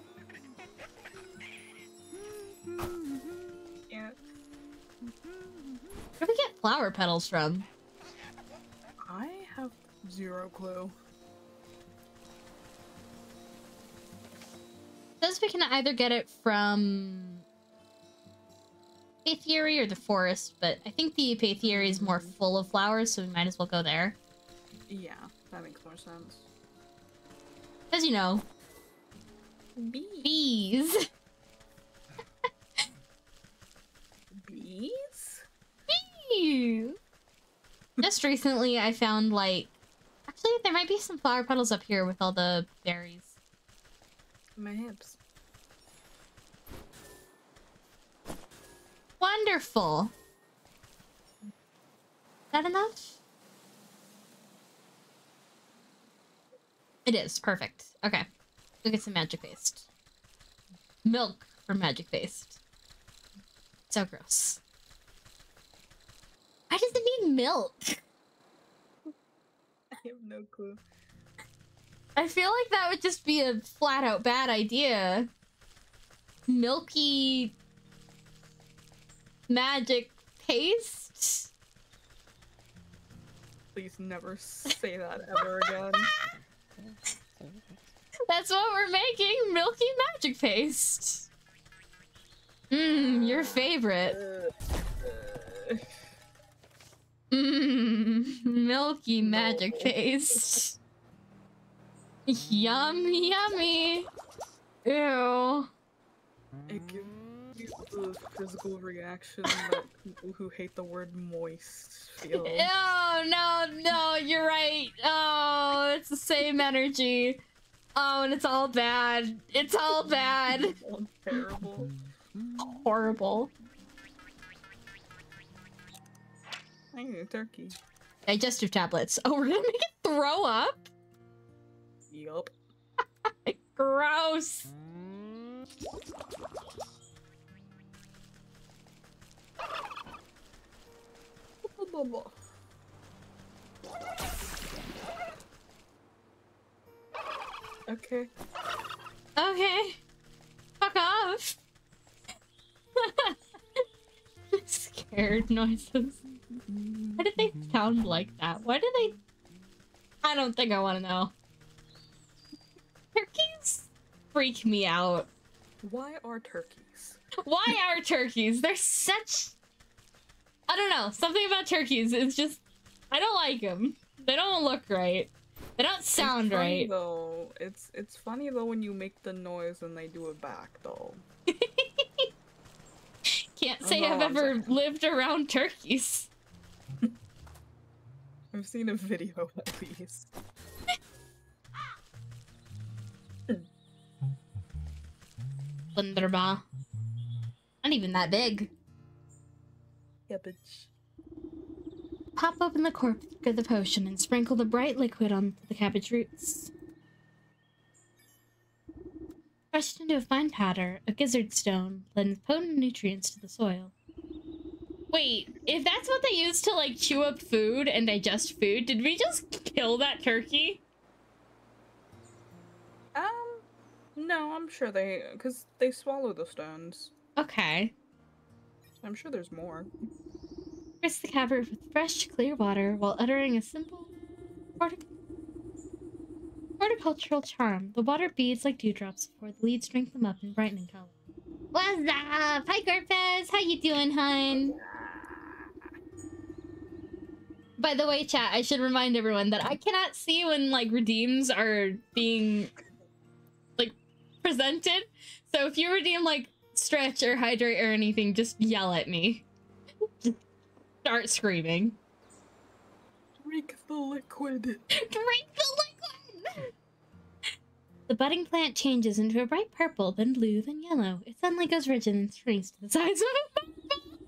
Yeah. Where do we get flower petals from? I have zero clue. It says we can either get it from Apiary or the forest, but I think the Apiary is more full of flowers, so we might as well go there. Yeah, that makes more sense. As you know, Bees. bees. Bees? Bees. Just recently, I found, like... Actually, there might be some flower petals up here with all the berries. My hips. Wonderful. Is that enough? It is. Perfect. Okay. Go get some magic paste. Milk for magic paste. So gross. Why does it need milk? I have no clue. I feel like that would just be a flat out bad idea. Milky magic paste? Please never say that ever again. That's what we're making, milky magic paste. Mmm, your favorite. Uh, uh, Mmm, milky magic No. paste. Yum, yummy. Ew. it gives you the physical reaction that people who hate the word moist feel. Oh, no, no, you're right. Oh, it's the same energy. Oh, and it's all bad. It's all bad. Terrible. Horrible. I need a turkey. Digestive tablets. Oh, we're gonna make it throw up? Yup. Gross. Okay. Okay. Fuck off. Scared noises. Why did they sound like that? Why did they... I don't think I want to know. Turkeys freak me out. Why are turkeys? Why are turkeys? They're such... I don't know. Something about turkeys is just... I don't like them. They don't look right. They don't sound it's funny, right. Though it's it's funny though when you make the noise and they do it back though. Can't That's say all I've I'm ever saying. lived around turkeys. I've seen a video at least. Wunderbar. Not even that big. Yeah, bitch. Pop open the cork of the potion and sprinkle the bright liquid onto the cabbage roots. Crush it into a fine powder, a gizzard stone blends potent nutrients to the soil. Wait, if that's what they use to, like, chew up food and digest food, did we just kill that turkey? Um, no, I'm sure they, because they swallow the stones. Okay. I'm sure there's more. Rinse the cabbage with fresh, clear water while uttering a simple hortic horticultural charm. The water beads like dewdrops before the leaves drink them up in brightening color. What's up? Hi, Garfez. How you doing, hun? By the way, chat, I should remind everyone that I cannot see when, like, redeems are being, like, presented. So if you redeem, like, stretch or hydrate or anything, just yell at me. Start screaming. Drink the liquid. Drink the liquid! The budding plant changes into a bright purple, then blue, then yellow. It suddenly goes rigid and shrinks to the size of a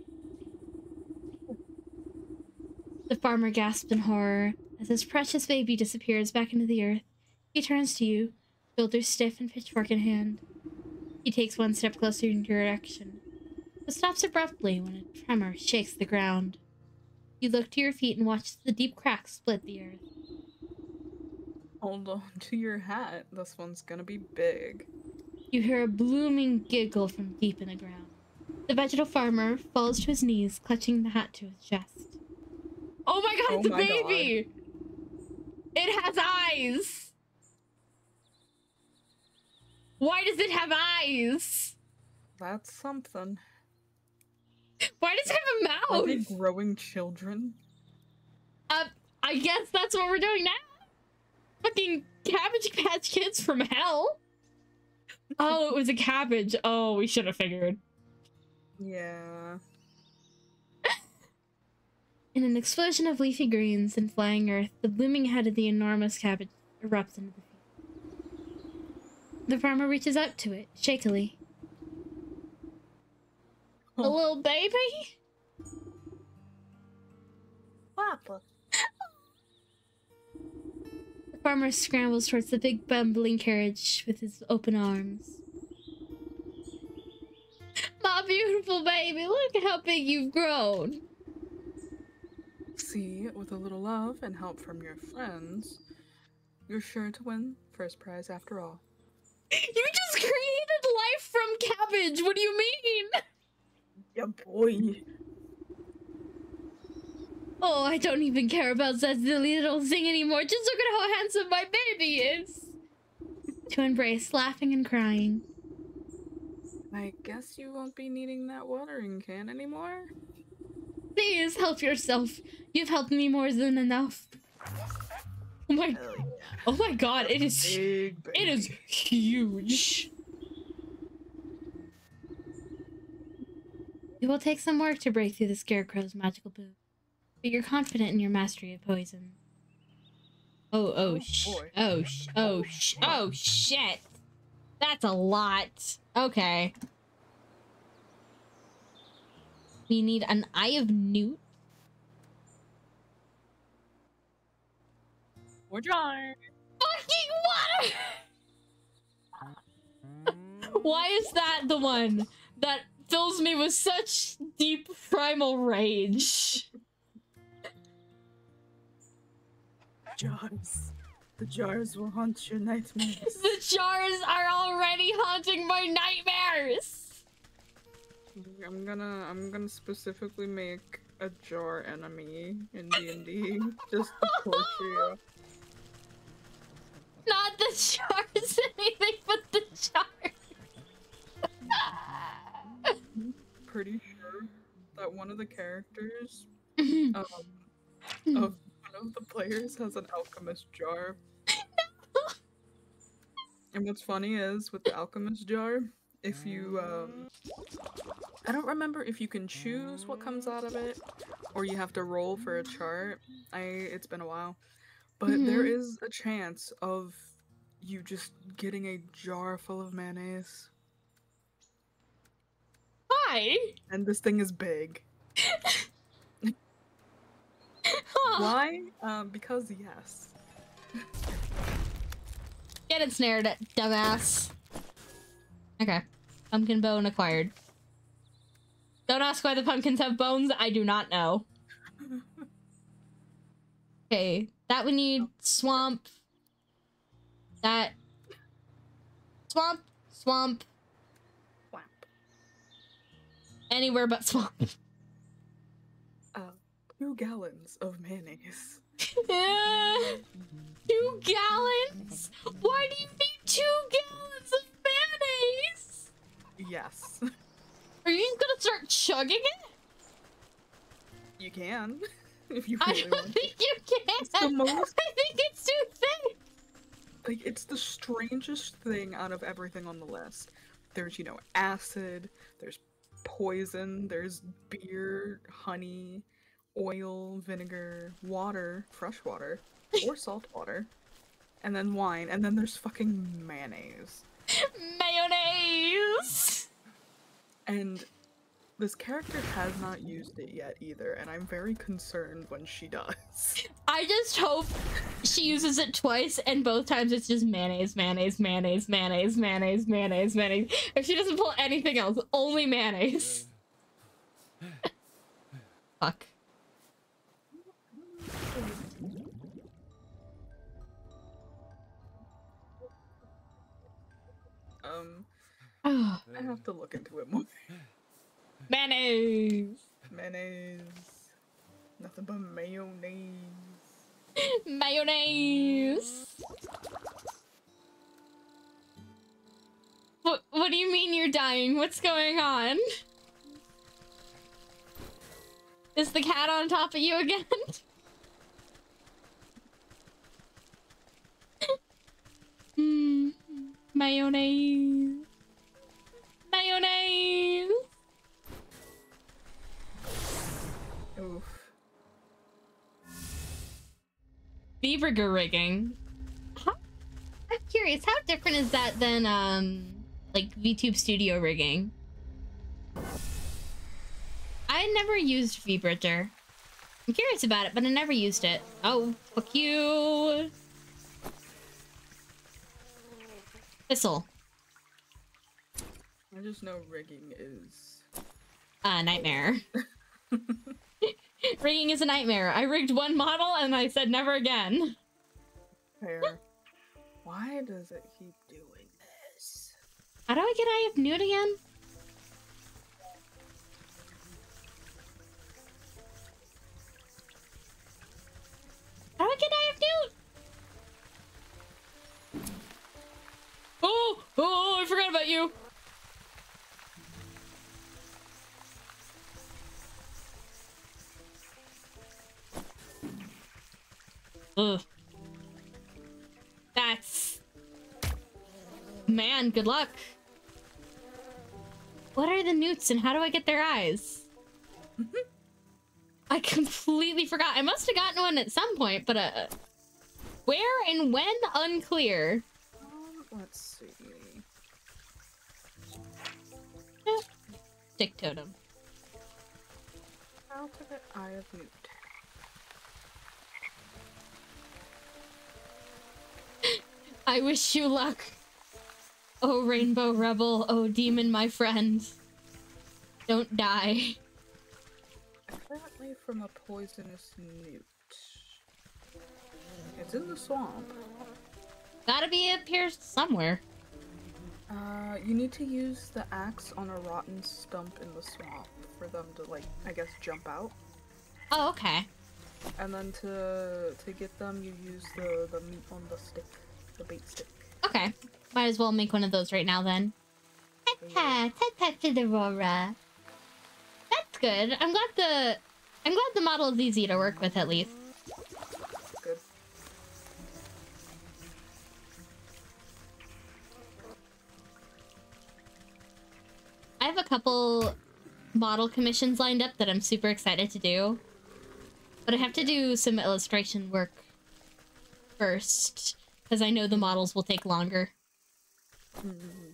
The farmer gasps in horror as his precious baby disappears back into the earth. He turns to you, shoulder stiff and pitchfork in hand. He takes one step closer in your direction, but stops abruptly when a tremor shakes the ground. You look to your feet and watch the deep cracks split the earth. Hold on to your hat. This one's gonna be big. You hear a blooming giggle from deep in the ground. The vegetal farmer falls to his knees, clutching the hat to his chest. Oh my god, Oh the my baby! God. It has eyes! Why does it have eyes? That's something. Why does it have a mouth? Are they growing children? Uh, I guess that's what we're doing now. Fucking Cabbage Patch Kids from hell. Oh, it was a cabbage. Oh, we should have figured. Yeah. In an explosion of leafy greens and flying earth, the blooming head of the enormous cabbage erupts into the field. The farmer reaches out to it, shakily. Oh. A little baby? Papa. The farmer scrambles towards the big bumbling carriage with his open arms. My beautiful baby, look at how big you've grown. See, with a little love and help from your friends, you're sure to win first prize after all. You just created life from cabbage! What do you mean? Yeah, boy. Oh, I don't even care about that silly little thing anymore. Just look at how handsome my baby is! To embrace, laughing and crying. I guess you won't be needing that watering can anymore? Please help yourself. You've helped me more than enough. Oh my, oh my god, it is, Big it is huge. It will take some work to break through the Scarecrow's magical boom, but you're confident in your mastery of poison. Oh, oh, sh boy. oh, sh oh, sh oh, shit. That's a lot. Okay. We need an Eye of Newt. More jar. Fucking water! Why is that the one that fills me with such deep primal rage? Jars. The jars will haunt your nightmares. The jars are already haunting my nightmares! I'm gonna I'm gonna specifically make a jar enemy in D and D just to torture you. Not the jars, anything but the jars. Pretty sure that one of the characters Mhm. um, of one of the players has an alchemist jar. And what's funny is with the alchemist jar, if you um I don't remember if you can choose what comes out of it or you have to roll for a chart. I it's been a while. But Mhm. there is a chance of you just getting a jar full of mayonnaise. Why? And this thing is big. Why? Um, because yes. Get ensnared, dumbass. Okay. Pumpkin bone acquired. Don't ask why the pumpkins have bones. I do not know. Okay. That we need swamp. That. Swamp. Swamp. Swamp. Anywhere but swamp. Uh, two gallons of mayonnaise. Uh, two gallons? Why do you need two gallons of mayonnaise? Yes. Are you gonna start chugging it? You can. If you I really don't want think you can. It's the most- I think it's too thick. Like, it's the strangest thing out of everything on the list. There's, you know, acid, there's poison, there's beer, honey, oil, vinegar, water, fresh water, or salt water, and then wine, and then there's fucking mayonnaise. Mayonnaise. And this character has not used it yet either, and I'm very concerned when she does. I just hope she uses it twice, and both times it's just mayonnaise, mayonnaise, mayonnaise, mayonnaise, mayonnaise, mayonnaise, mayonnaise. If she doesn't pull anything else, only mayonnaise. Fuck. Um, Oh, I have to look into it more. mayonnaise. Mayonnaise. Nothing but mayonnaise. Mayonnaise. What, what do you mean you're dying? What's going on? Is the cat on top of you again? Hmm. Mayonnaise. Mayonnaise. Oof. Beaverger rigging. How, I'm curious, how different is that than, um, like, VTube Studio rigging? I never used VBridger. I'm curious about it, but I never used it. Oh, fuck you! Thistle. I just know rigging is... Uh, nightmare. Rigging is a nightmare. I rigged one model and I said never again. Fair. Why does it keep doing this? How do I get Eye of Newt again? How do I get Eye of Newt? Oh! Oh, I forgot about you! Ugh. That's... Man, good luck. What are the newts and how do I get their eyes? I completely forgot. I must have gotten one at some point, but uh... where and when? Unclear. Um, let's see. Eh. Stick totem. How to get Eye of Newt. I wish you luck. Oh, Rainbow Rebel. Oh, Demon, my friend. Don't die. Apparently from a poisonous newt. It's in the swamp. Gotta be up here somewhere. Uh, you need to use the axe on a rotten stump in the swamp for them to, like, I guess, jump out. Oh, okay. And then to to get them, you use the, the meat on the stick. The bait stick. Okay. Might as well make one of those right now then. Tat tat tat to the Aurora. That's good. I'm glad the I'm glad the model is easy to work with at least. Good. I have a couple model commissions lined up that I'm super excited to do. But I have to do some illustration work first, because I know the models will take longer. Mm-hmm.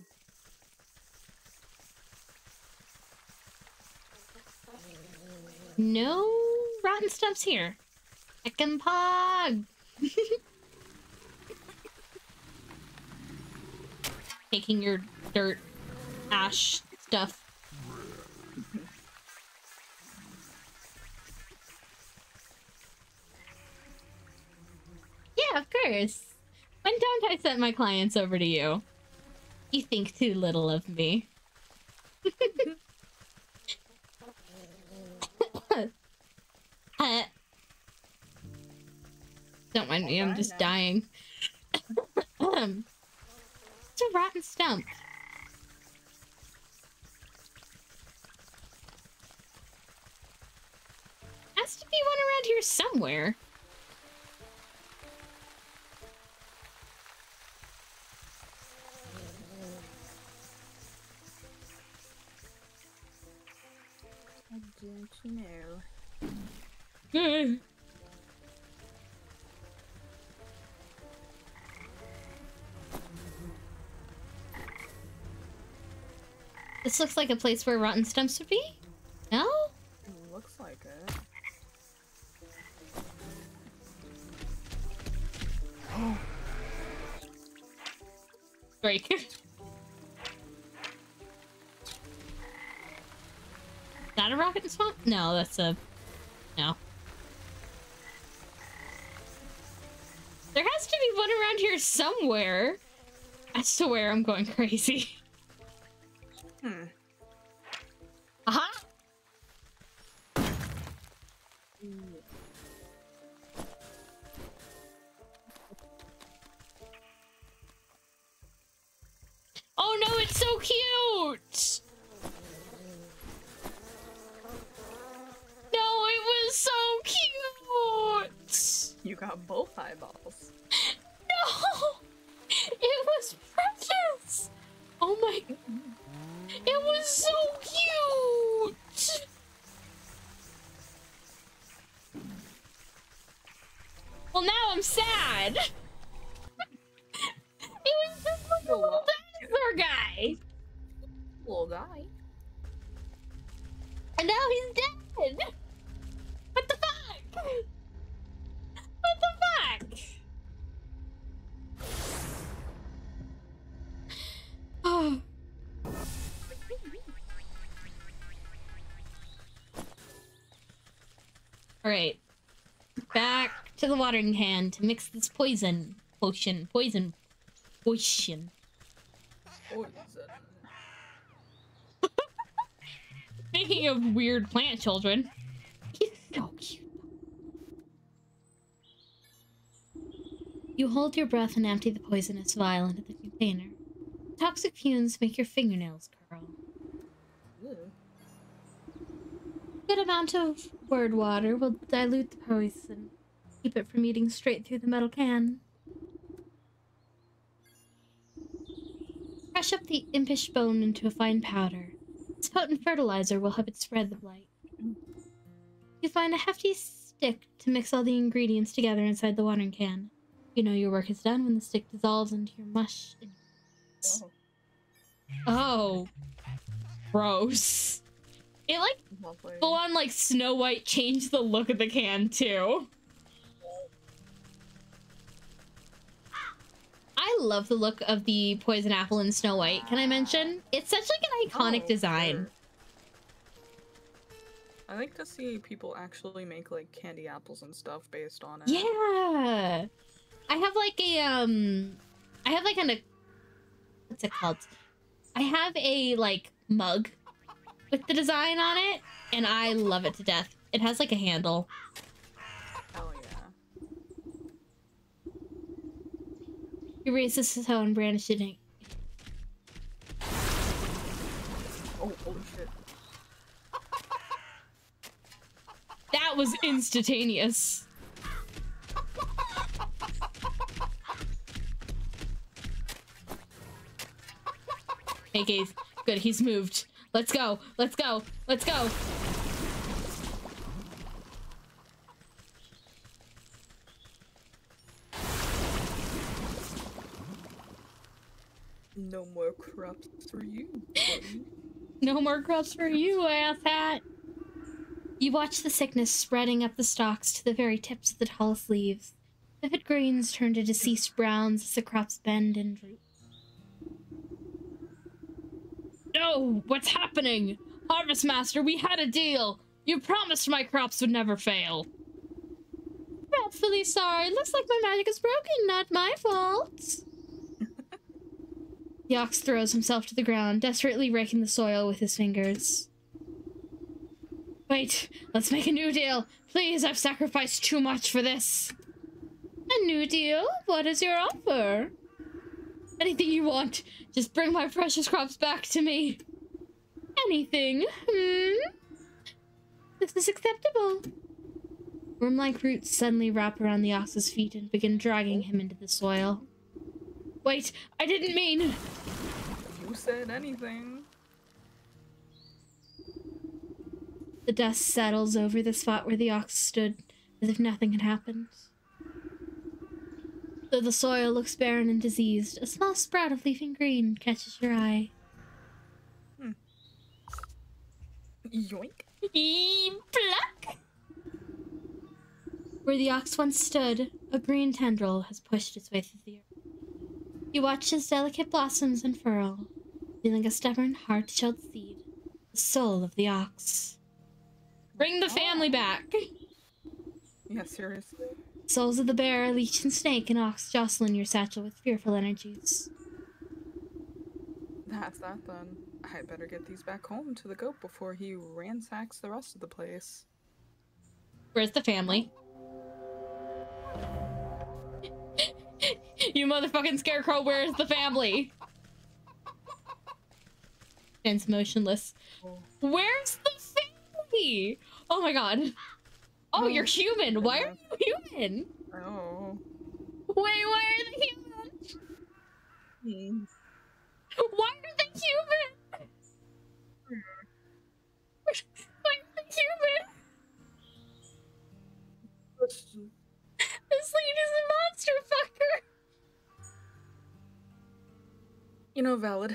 No rotten stumps here. Heckin' pog! Taking your dirt, ash stuff. Yeah, of course. When don't I send my clients over to you? You think too little of me. uh, don't mind me, I'm just dying. um, it's a rotten stump. Has to be one around here somewhere. I don't know. Mm. This looks like a place where rotten stumps would be? No? Looks like it. Oh. Break. Is that a rocket swamp? No, that's a... No. There has to be one around here somewhere. I swear I'm going crazy. Hmm. Aha! Oh no, it's so cute! No, it was so cute! You got both eyeballs. No! It was precious! Oh my... It was so cute! Well, now I'm sad! It was just like a little dinosaur guy! Little guy. And now he's dead! What the fuck? What the fuck? Oh. Alright. Back to the watering can to mix this poison potion. Poison. Potion. Poison. Speaking of weird plant children. He's so cute. You hold your breath and empty the poisonous vial into the container. Toxic fumes make your fingernails curl. Ew. Good amount of word water will dilute the poison. Keep it from eating straight through the metal can. Crush up the impish bone into a fine powder. This potent fertilizer will help it spread the blight. You find a hefty stick to mix all the ingredients together inside the watering can. You know your work is done when the stick dissolves into your mush. And... Oh. Oh. Gross. It like Lovely. full on like Snow White changed the look of the can too. I love the look of the poison apple in Snow White. Can I mention? It's such like an iconic Oh, design. sure. I like to see people actually make like candy apples and stuff based on it. Yeah. I have like a um I have like an a what's it called? I have a like mug with the design on it and I love it to death. It has like a handle. Hell yeah. You raise this hoe and brandish it in. Oh, holy shit. That was instantaneous. Hey, Gaze. Good, he's moved. Let's go. Let's go. Let's go. No more crops for you, buddy. No more crops for you, asshat. You watch the sickness spreading up the stalks to the very tips of the tallest leaves. Vivid greens turn to deceased browns as the crops bend and droop. No! What's happening? Harvest Master, we had a deal! You promised my crops would never fail! Dreadfully sorry. Looks like my magic is broken, not my fault. The ox throws himself to the ground, desperately raking the soil with his fingers. Wait, let's make a new deal. Please, I've sacrificed too much for this. A new deal? What is your offer? Anything you want. Just bring my precious crops back to me. Anything? Hmm? This is acceptable. Worm-like roots suddenly wrap around the ox's feet and begin dragging him into the soil. Wait, I didn't mean... You said anything. The dust settles over the spot where the ox stood, as if nothing had happened. Though the soil looks barren and diseased, a small sprout of leafing green catches your eye. Hmm. Yoink. Eee, pluck! Where the ox once stood, a green tendril has pushed its way through the earth. You watch as delicate blossoms unfurl, feeling a stubborn, hard-shelled seed, the soul of the ox. Bring the family back! Yeah, seriously. Souls of the bear, leech, and snake and ox jostle in your satchel with fearful energies. That's that then. I better get these back home to the goat before he ransacks the rest of the place. Where's the family? You motherfucking scarecrow, where's the family? Stands motionless. Oh. Where's the family? Oh my god. Oh, Oh, you're human. Why are you human? Oh. Wait, why are they human? Hmm. Why are they human? Why are they human? Question. This lady's a monster fucker. You know, valid.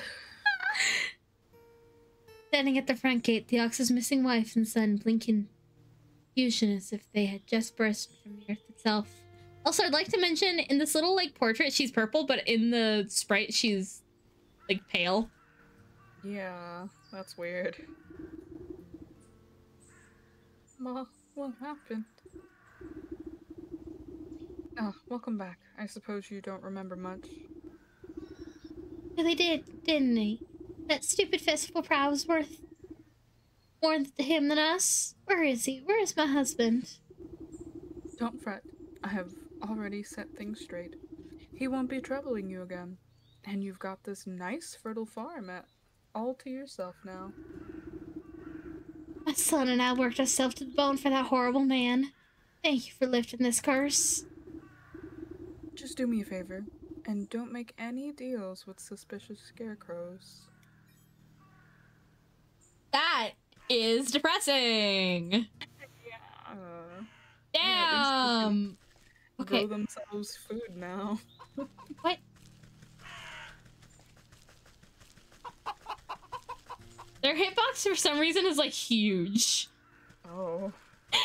Standing at the front gate, the ox's missing wife and son blink in confusion as if they had just burst from the earth itself. Also, I'd like to mention, in this little, like, portrait, she's purple, but in the sprite, she's, like, pale. Yeah, that's weird. Ma, what happened? Ah, welcome back. I suppose you don't remember much. Really did, didn't he? That stupid festival prow was worth more to him than us. Where is he? Where is my husband? Don't fret. I have already set things straight. He won't be troubling you again. And you've got this nice, fertile farm at all to yourself now. My son and I worked ourselves to the bone for that horrible man. Thank you for lifting this curse. Just do me a favor, and don't make any deals with suspicious scarecrows. That is depressing. Yeah. Damn. Okay. Grow themselves food now. What? Their hitbox for some reason is like huge. Oh.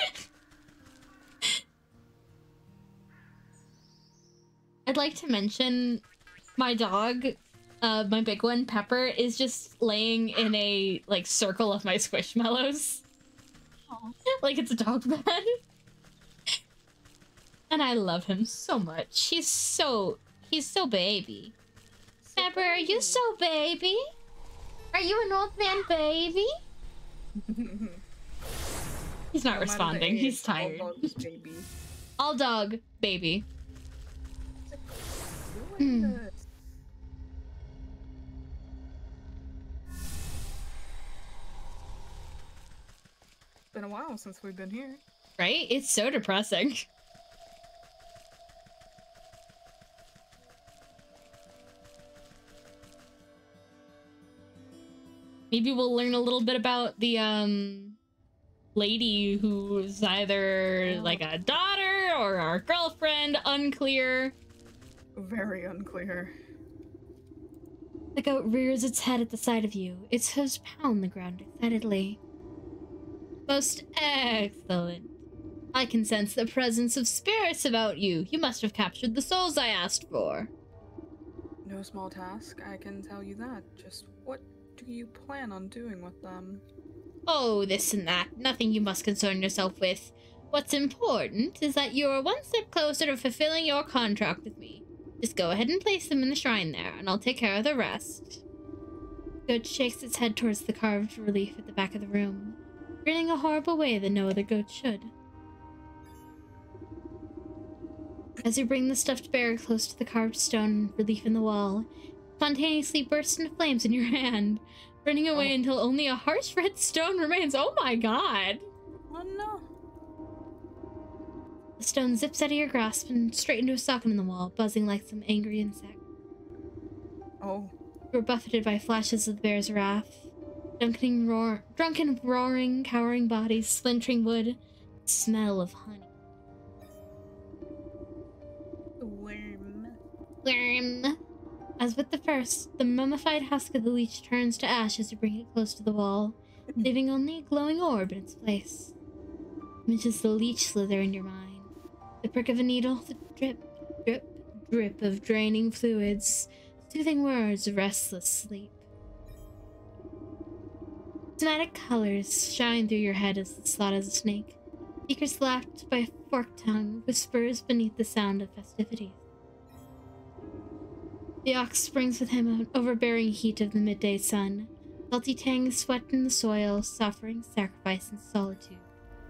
I'd like to mention my dog, uh, my big one, Pepper, is just laying in a, like, circle of my Squishmallows. Aww. Like it's a dog bed. And I love him so much. He's so, he's so baby. So Pepper, are you so baby? Are you an old man baby? He's not No matter the responding. age, He's all tired. dogs baby. All dog, baby. Doing Hmm. this. Been a while since we've been here. Right? It's so depressing. Maybe we'll learn a little bit about the, um, lady who's either, like, a daughter or our girlfriend, unclear. Very unclear. The goat rears its head at the sight of you. Its hooves pound the ground excitedly. Most excellent. I can sense the presence of spirits about you. You must have captured the souls I asked for. No small task, I can tell you that. Just what do you plan on doing with them? Oh, this and that. Nothing you must concern yourself with. What's important is that you are one step closer to fulfilling your contract with me. Just go ahead and place them in the shrine there, and I'll take care of the rest. Goat shakes its head towards the carved relief at the back of the room, grinning a horrible way that no other goat should. As you bring the stuffed bear close to the carved stone relief in the wall, it spontaneously bursts into flames in your hand, burning away oh. until only a harsh red stone remains. Oh my god! Oh no! The stone zips out of your grasp and straight into a socket in the wall, buzzing like some angry insect. Oh. You were buffeted by flashes of the bear's wrath. Drunken, roar drunken roaring, cowering bodies, splintering wood, smell of honey. Worm. Worm. As with the first, the mummified husk of the leech turns to ash as you bring it close to the wall, leaving only a glowing orb in its place. Images of the leech slither in your mind. The prick of a needle, the drip, drip, drip of draining fluids, soothing words of restless sleep. Dramatic colors shine through your head as the slot as a snake. Speakers lapped by a forked tongue whispers beneath the sound of festivities. The ox brings with him an overbearing heat of the midday sun. Salty tang sweat in the soil, suffering, sacrifice, and solitude.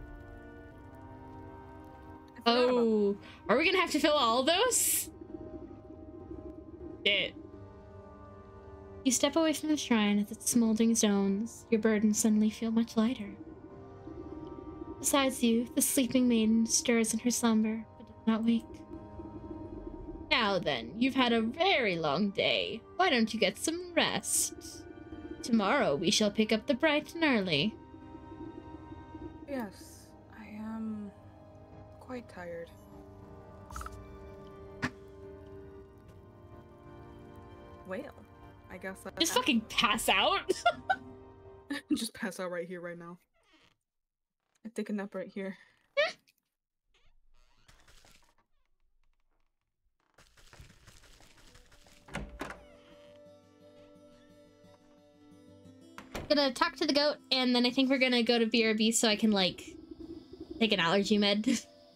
Oh, are we gonna have to fill all those? Shit. You step away from the shrine as its smoldering stones. Your burdens suddenly feel much lighter. Besides you, the sleeping maiden stirs in her slumber, but does not wake. Now then, you've had a very long day. Why don't you get some rest? Tomorrow we shall pick up the bright and early. Yes, I am quite tired. Well, I guess I just fucking pass out. Just pass out right here, right now. I take a nap right here. Gonna talk to the goat, and then I think we're gonna go to B R B so I can, like, take an allergy med.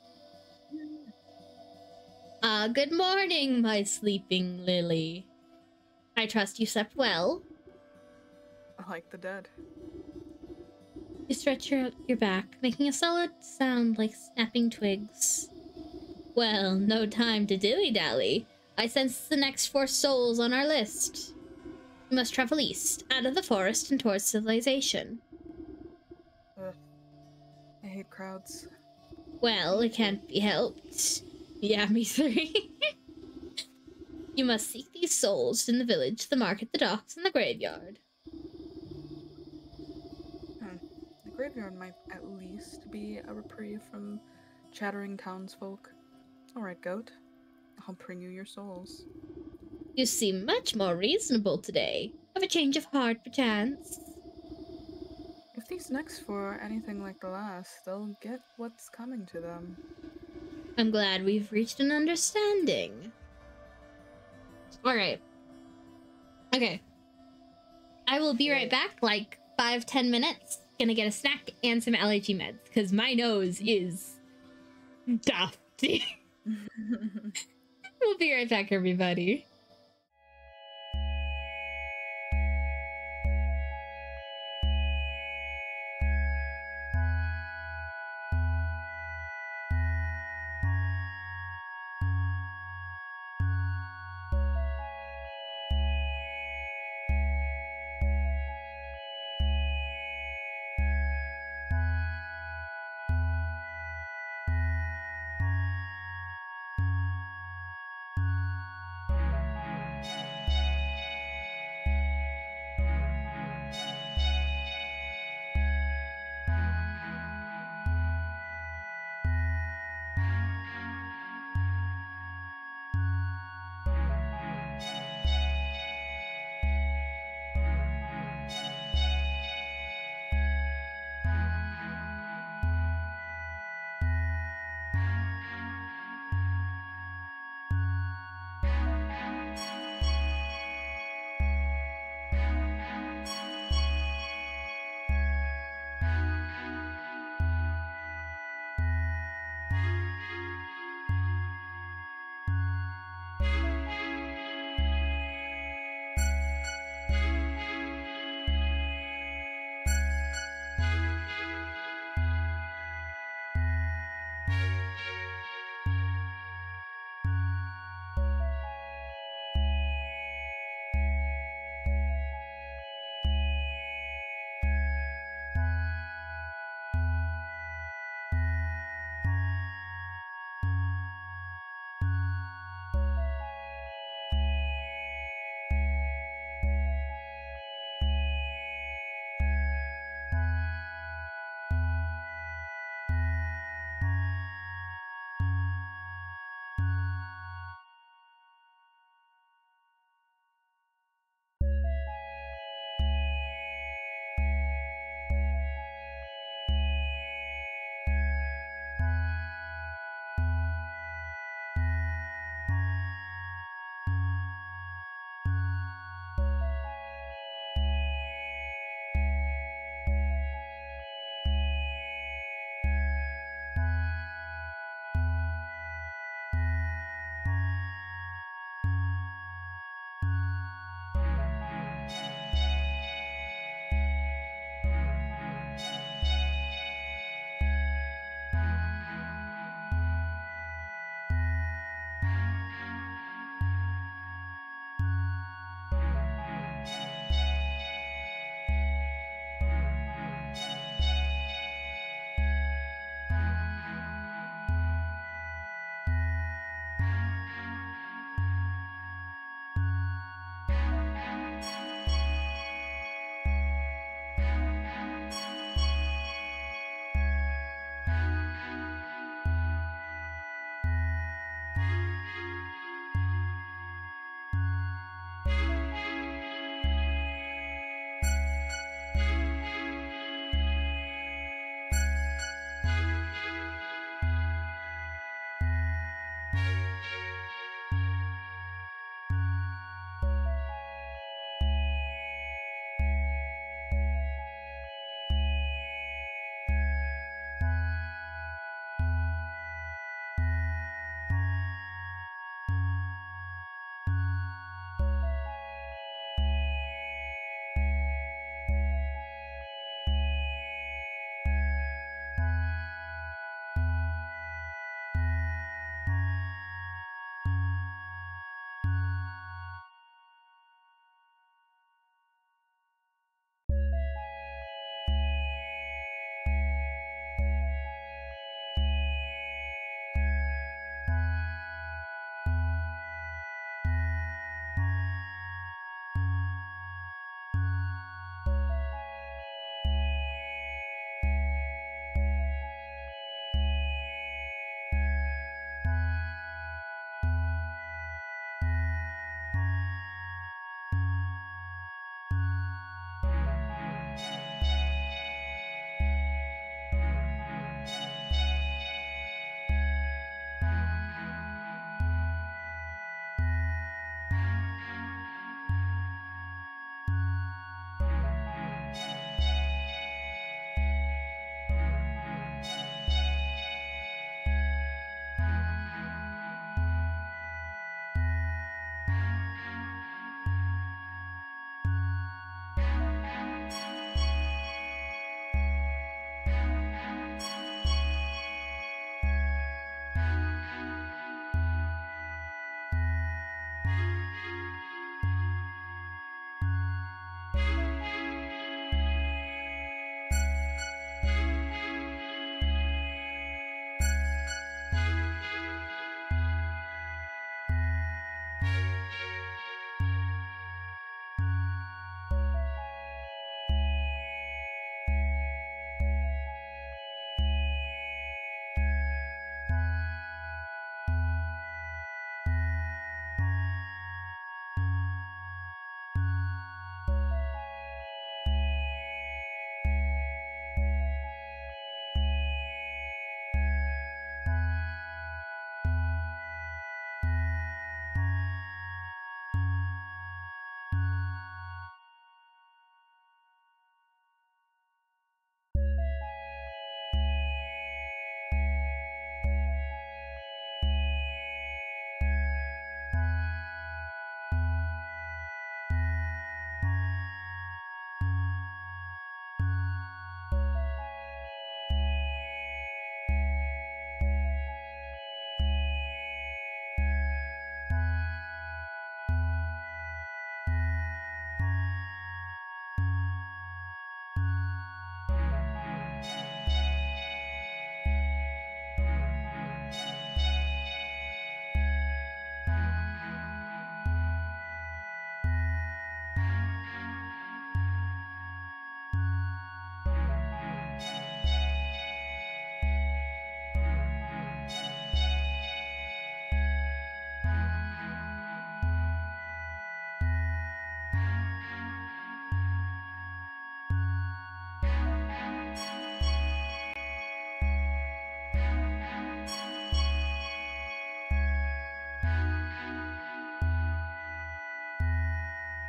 uh, good morning, my sleeping lily. I trust you slept well. Like the dead. You stretch your, your back, making a solid sound like snapping twigs. Well, no time to dilly-dally. I sense the next four souls on our list. We must travel east, out of the forest and towards civilization. Ugh. I hate crowds. Well, it can't be helped. Yeah, me three. You must seek these souls in the village, the market, the docks, and the graveyard. Hmm. The graveyard might at least be a reprieve from chattering townsfolk. Alright, goat. I'll bring you your souls. You seem much more reasonable today. Have a change of heart, perchance? If these next four are anything like the last, they'll get what's coming to them. I'm glad we've reached an understanding. Alright. Okay. I will be right back, like five, ten minutes. Gonna get a snack and some allergy meds, because my nose is dusty. We'll be right back, everybody.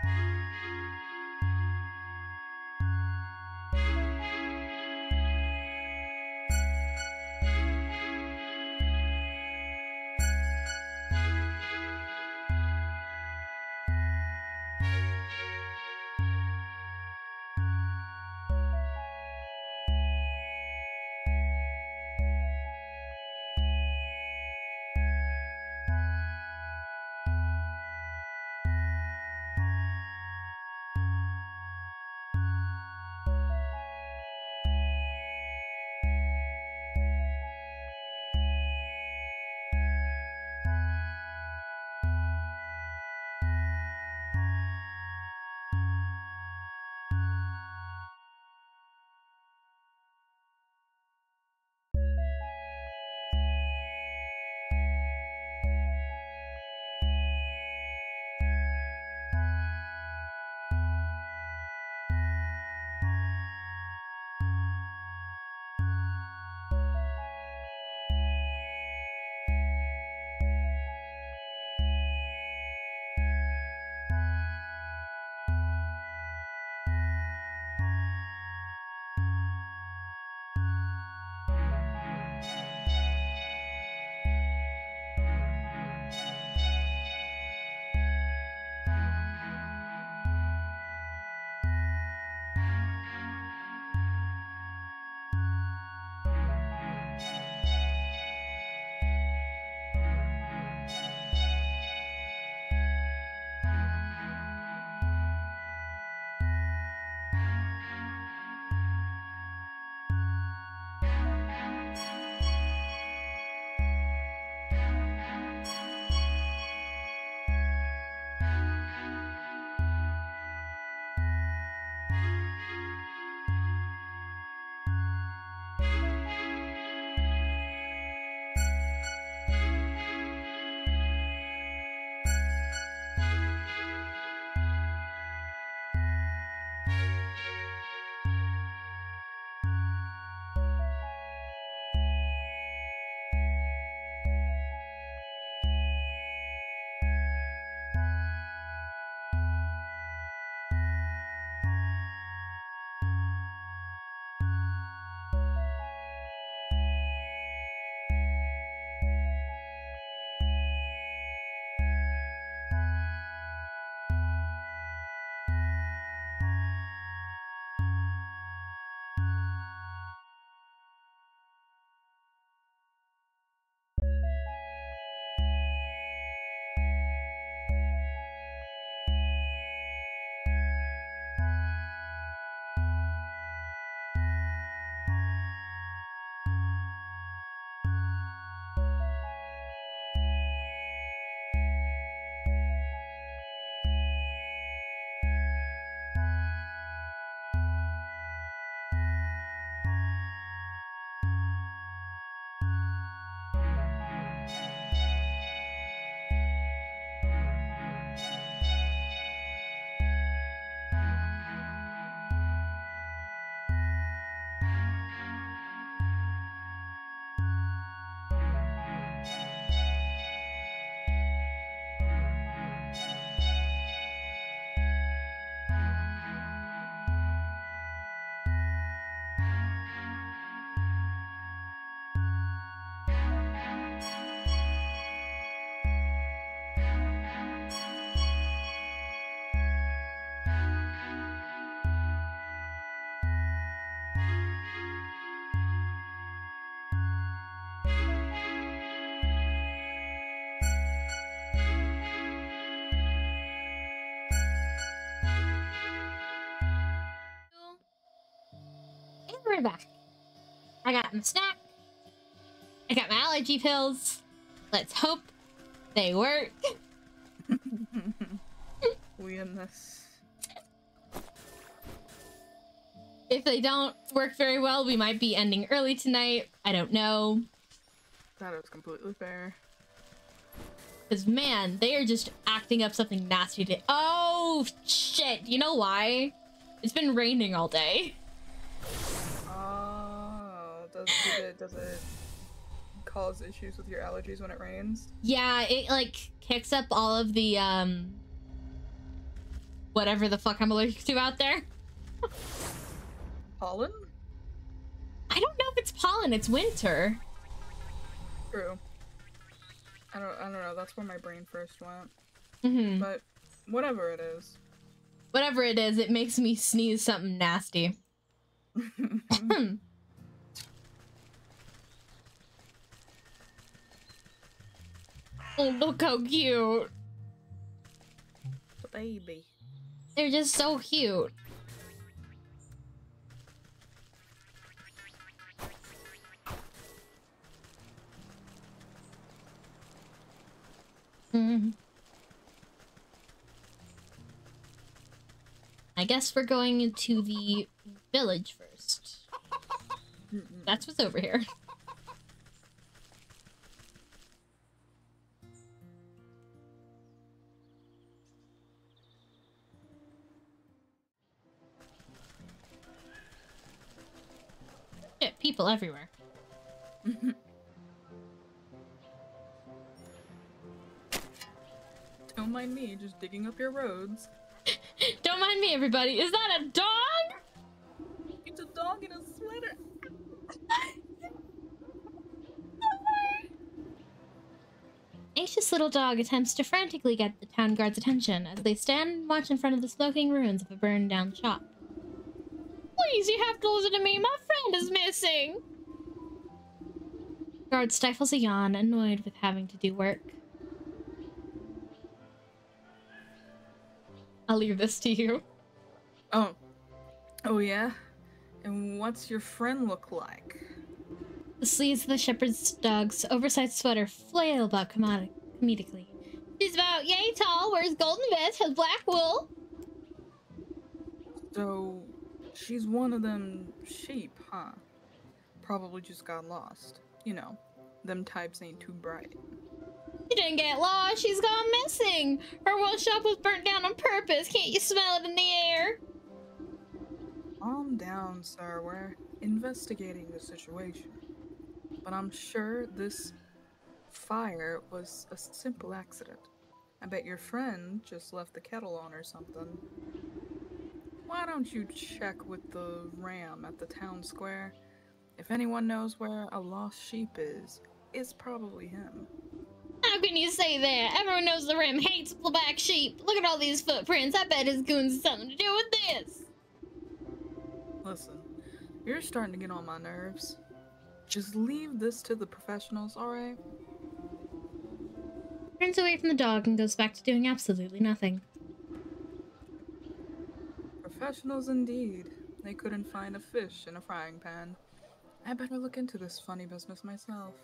we're back. I got my snack. I got my allergy pills. Let's hope they work. We in this. If they don't work very well, we might be ending early tonight. I don't know. That is completely fair. Because, man, they are just acting up something nasty today. Oh, shit. You know why? It's been raining all day. Oh, does, does it, does it cause issues with your allergies when it rains? Yeah, it, like, kicks up all of the, um... whatever the fuck I'm allergic to out there. Pollen? I don't know if it's pollen, it's winter. True. I don't I don't know, that's where my brain first went. Mm-hmm. But whatever it is. Whatever it is, it makes me sneeze something nasty. Oh, look how cute. Baby. They're just so cute. Hmm. I guess we're going into the village first. Mm-mm. That's what's over here. Shit, people everywhere. Don't mind me, just digging up your roads. Don't mind me, everybody. Is that a dog? It's a dog in a sweater. Anxious little dog attempts to frantically get the town guard's attention as they stand and watch in front of the smoking ruins of a burned down shop. Please, you have to listen to me. My friend is missing. Guard stifles a yawn, annoyed with having to do work. I'll leave this to you. Oh. Oh yeah? And what's your friend look like? The sleeves of the shepherd's dog's oversized sweater flail about comedi comedically. She's about yay tall, wears golden vest, has black wool. So, she's one of them sheep, huh? Probably just got lost. You know, them types ain't too bright. She didn't get lost, she's gone missing. Her wool shop was burnt down on purpose. Can't you smell it in the air? Calm down, sir. We're investigating the situation. But I'm sure this fire was a simple accident. I bet your friend just left the kettle on or something. Why don't you check with the ram at the town square? If anyone knows where a lost sheep is, it's probably him. How can you say that? Everyone knows the ram hates black sheep. Look at all these footprints. I bet his goons have something to do with this. Listen, you're starting to get on my nerves. Just leave this to the professionals, alright? Turns away from the dog and goes back to doing absolutely nothing. Professionals indeed. They couldn't find a fish in a frying pan. I better look into this funny business myself.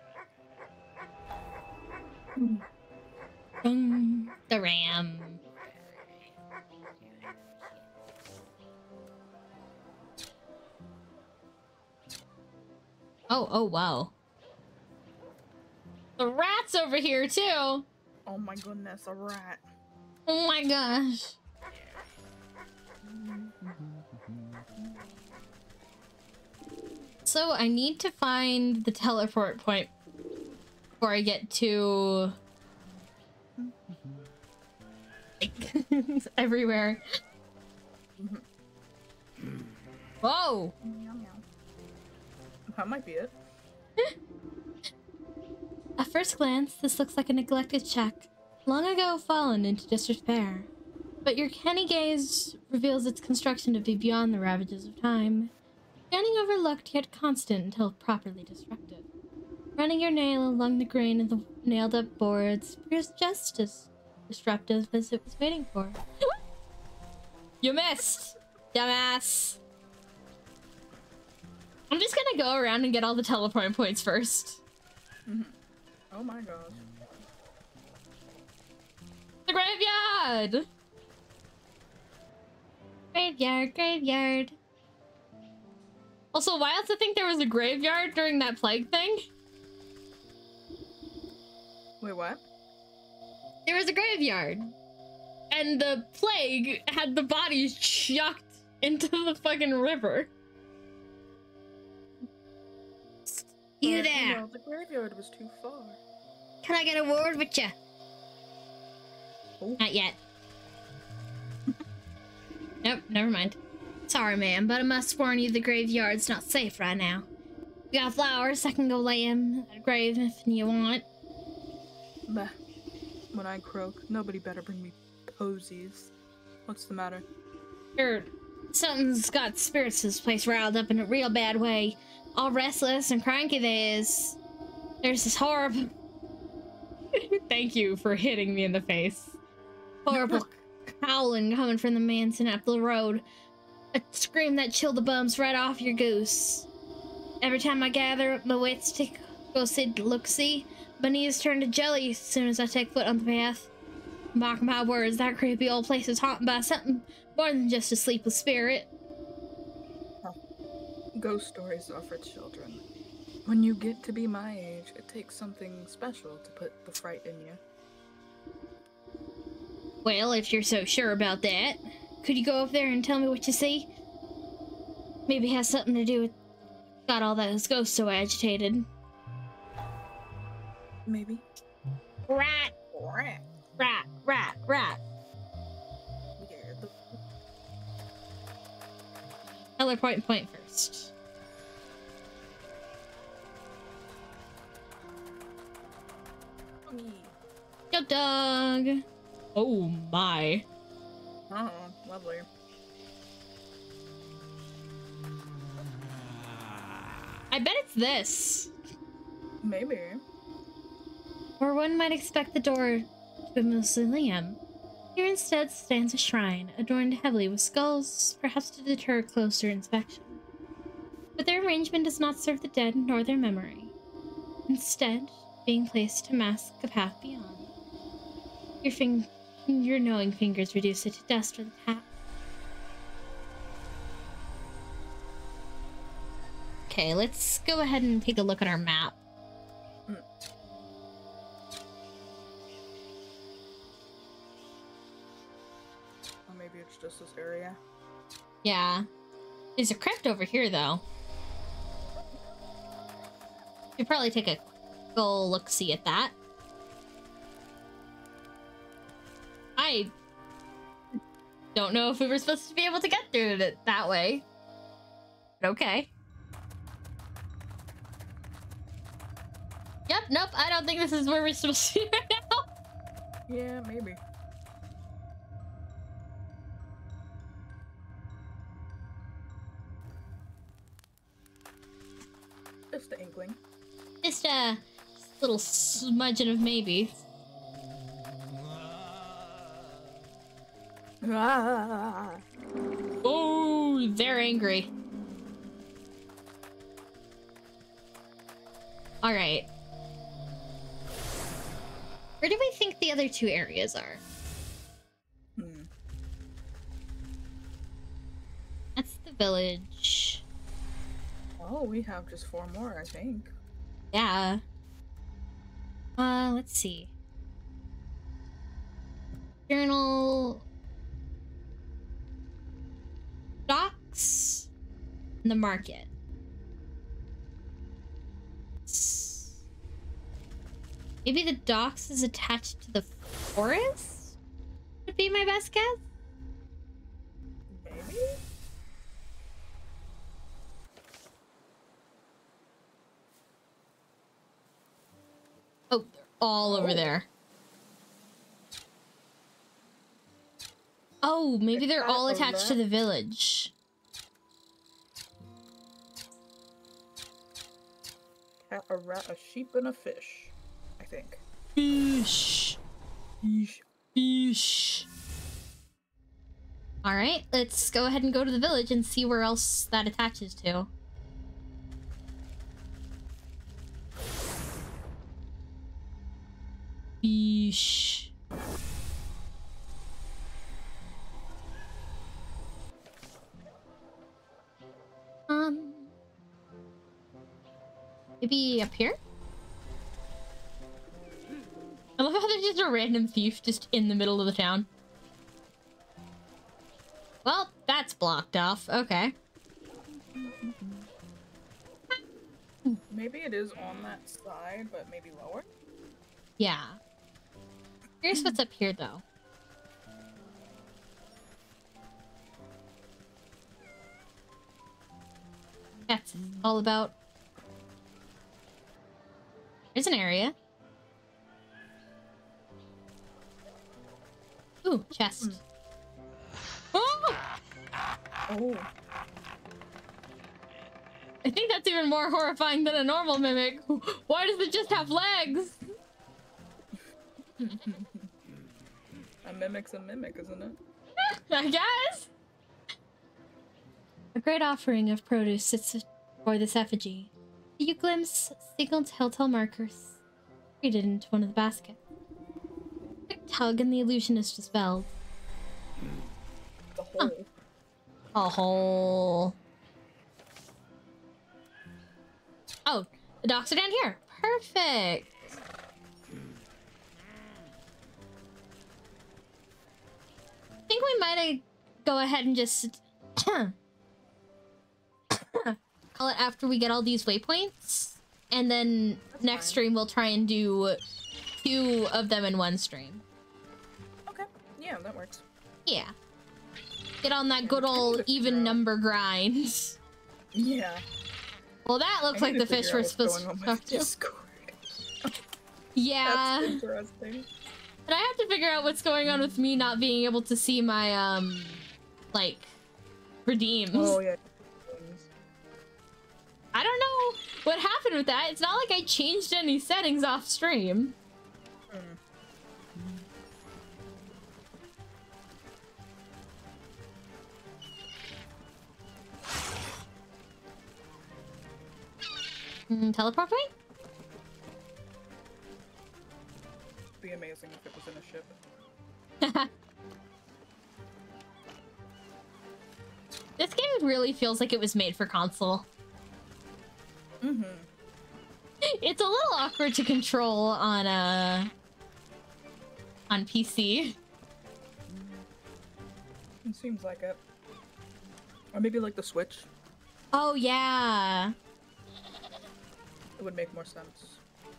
Boom. The ram. Oh, oh, wow. The rat's over here, too. Oh my goodness, a rat. Oh my gosh. So I need to find the teleport point before I get to everywhere. Whoa! That might be it. At first glance, this looks like a neglected shack, long ago fallen into disrepair. But your canny gaze reveals its construction to be beyond the ravages of time, standing overlooked yet constant until properly disrupted. Running your nail along the grain of the nailed-up boards appears just as disruptive as it was waiting for. You missed, dumbass! I'm just gonna go around and get all the teleport points first. Mm-hmm. Oh my god. The graveyard! Graveyard, graveyard. Also, why else I think there was a graveyard during that plague thing? Wait, what? There was a graveyard. And the plague had the bodies chucked into the fucking river. You But, there? know, the graveyard was too far. Can I get a word with you? Oh. Not yet. Nope, never mind. Sorry, ma'am, but I must warn you the graveyard's not safe right now. You got flowers, I can go lay 'em at a grave if you want. Bah. When I croak, nobody better bring me posies. What's the matter? Er, something's got spirits this place riled up in a real bad way. All restless and cranky they is. There's this horrible... Thank you for hitting me in the face. Horrible howling coming from the mansion up the road. A scream that chilled the bums right off your goose. Every time I gather up my wits to go see look-see, my knees turn to jelly as soon as I take foot on the path. Mark my words, that creepy old place is haunted by something more than just a sleepless spirit. Huh. Ghost stories are for children. When you get to be my age, it takes something special to put the fright in you. Well, if you're so sure about that, could you go up there and tell me what you see? Maybe it has something to do with got all those ghosts so agitated. Maybe. Rat! Rat. Rat! Rat! Rat! Yeah, the... Color point and point first. Yo, dog! Oh my. Oh, lovely. I bet it's this. Maybe. Or one might expect the door to a mausoleum. Here instead stands a shrine, adorned heavily with skulls, perhaps to deter closer inspection. But their arrangement does not serve the dead nor their memory. Instead, being placed to mask a path beyond. Your fing- your knowing fingers reduce it to dust with a tap. Okay, let's go ahead and take a look at our map. Mm. Or maybe it's just this area. Yeah. There's a crypt over here, though. Should probably take a go look-see at that. I don't know if we were supposed to be able to get through it that way. But okay. Yep, nope, I don't think this is where we're supposed to be right now. Yeah, maybe. Just the inkling. Just a little smudging of maybe. Ah. Oh, they're angry. All right. Where do we think the other two areas are? Hmm. That's the village. Oh, we have just four more, I think. Yeah. Uh, let's see. Journal. Docks. And the market. Maybe the docks is attached to the forest? Would be my best guess? Maybe? Oh, they're all over there. Oh, maybe they're all attached to the village. Cat, a rat, a sheep, and a fish. I think. Fish. Yeesh. Fish. Alright, let's go ahead and go to the village and see where else that attaches to. Fish. Um... Maybe up here? I love how there's just a random thief just in the middle of the town. Well, that's blocked off. Okay. Maybe it is on that side, but maybe lower? Yeah. Here's what's up here, though. That's all about. There's an area. Ooh, chest. Mm. Oh! Oh. I think that's even more horrifying than a normal mimic. Why does it just have legs? A mimic's a mimic, isn't it? I guess. A great offering of produce sits before this effigy. You glimpse signaled telltale markers created into one of the baskets. Quick tug and the illusion is dispelled. The hole. Huh. A hole. Oh, the docks are down here. Perfect. I think we might go ahead and just call it after we get all these waypoints, and then That's next fine. stream we'll try and do two of them in one stream. Okay, yeah, that works. Yeah. Get on that good old even number grind. Yeah. Well, that looks like the fish we're supposed to talk to. Discord. Yeah. That's interesting. But I have to figure out what's going on with me not being able to see my, um, like, redeems. Oh, yeah. I don't know what happened with that. It's not like I changed any settings off stream. Hmm. Mm, teleport point? It'd be amazing if it was in a ship. This game really feels like it was made for console. Mm-hmm. It's a little awkward to control on uh on P C. It seems like it. Or maybe like the Switch. Oh yeah. It would make more sense.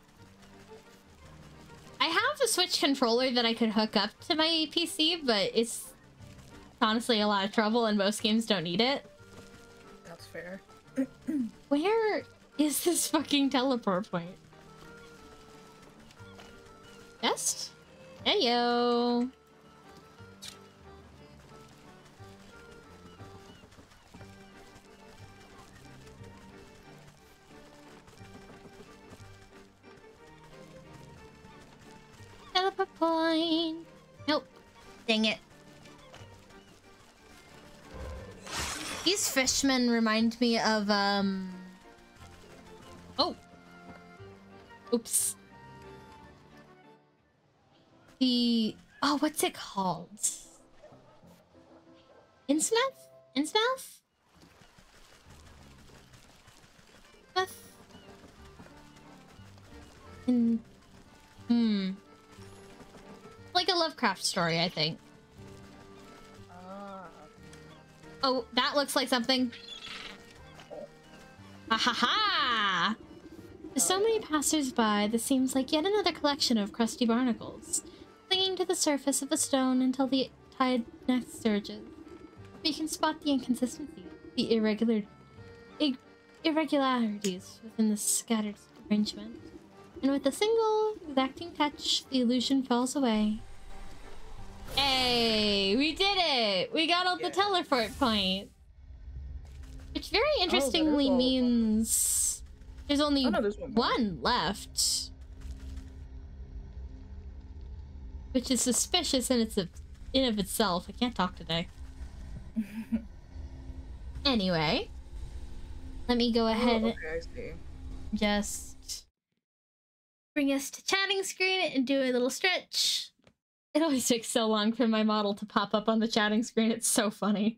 I have a Switch controller that I could hook up to my P C, but it's honestly a lot of trouble and most games don't need it. That's fair. Where is this fucking teleport point? Yes? Heyo. Teleport point. Nope. Dang it. These fishmen remind me of, um... Oh! Oops. The... Oh, what's it called? Innsmouth? Innsmouth? Smith? In... Hmm. Like a Lovecraft story, I think. Ah. Oh, that looks like something. Ha ha ha! To so many passers-by, this seems like yet another collection of crusty barnacles, clinging to the surface of a stone until the tide next surges. But you can spot the inconsistency, the irregular, ir irregularities within the scattered arrangement. And with a single, exacting touch, the illusion falls away. Hey, we did it! We got all the Yeah. teleport points! Which very interestingly all of them. means there's only Oh, no, there's one more. one left. Which is suspicious in its in of itself. I can't talk today. Anyway, let me go ahead Oh, and okay, I see. just bring us to chatting screen and do a little stretch. It always takes so long for my model to pop up on the chatting screen. It's so funny.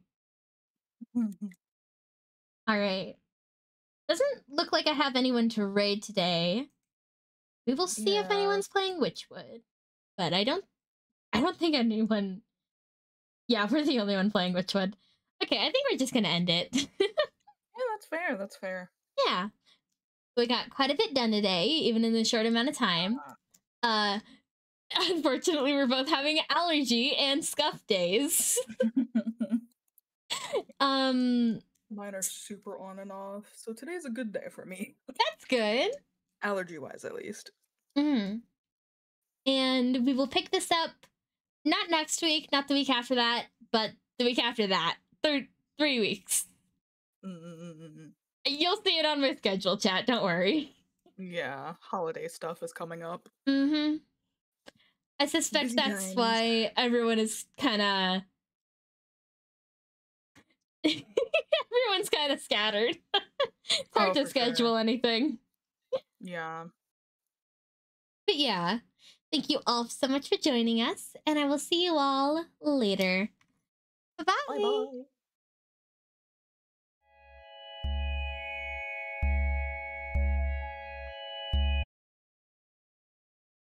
All right. Doesn't look like I have anyone to raid today. We will see if Yeah. anyone's playing Witchwood. But I don't I don't think anyone Yeah, we're the only one playing Witchwood. Okay, I think we're just gonna end it. Yeah, that's fair, that's fair. Yeah. We got quite a bit done today, even in the short amount of time. Uh unfortunately we're both having allergy and scuff days. um Mine are super on and off, so today's a good day for me. That's good. Allergy-wise, at least. Mm. And we will pick this up not next week, not the week after that, but the week after that. Third, three weeks. Mm-mm-mm-mm. You'll see it on my schedule, chat. Don't worry. Yeah, holiday stuff is coming up. Mm-hmm. I suspect Busy that's times. why everyone is kind of... Everyone's kind of scattered. It's hard Oh, to for schedule sure. anything. Yeah. But yeah, thank you all so much for joining us, and I will see you all later. Bye-bye. Bye-bye.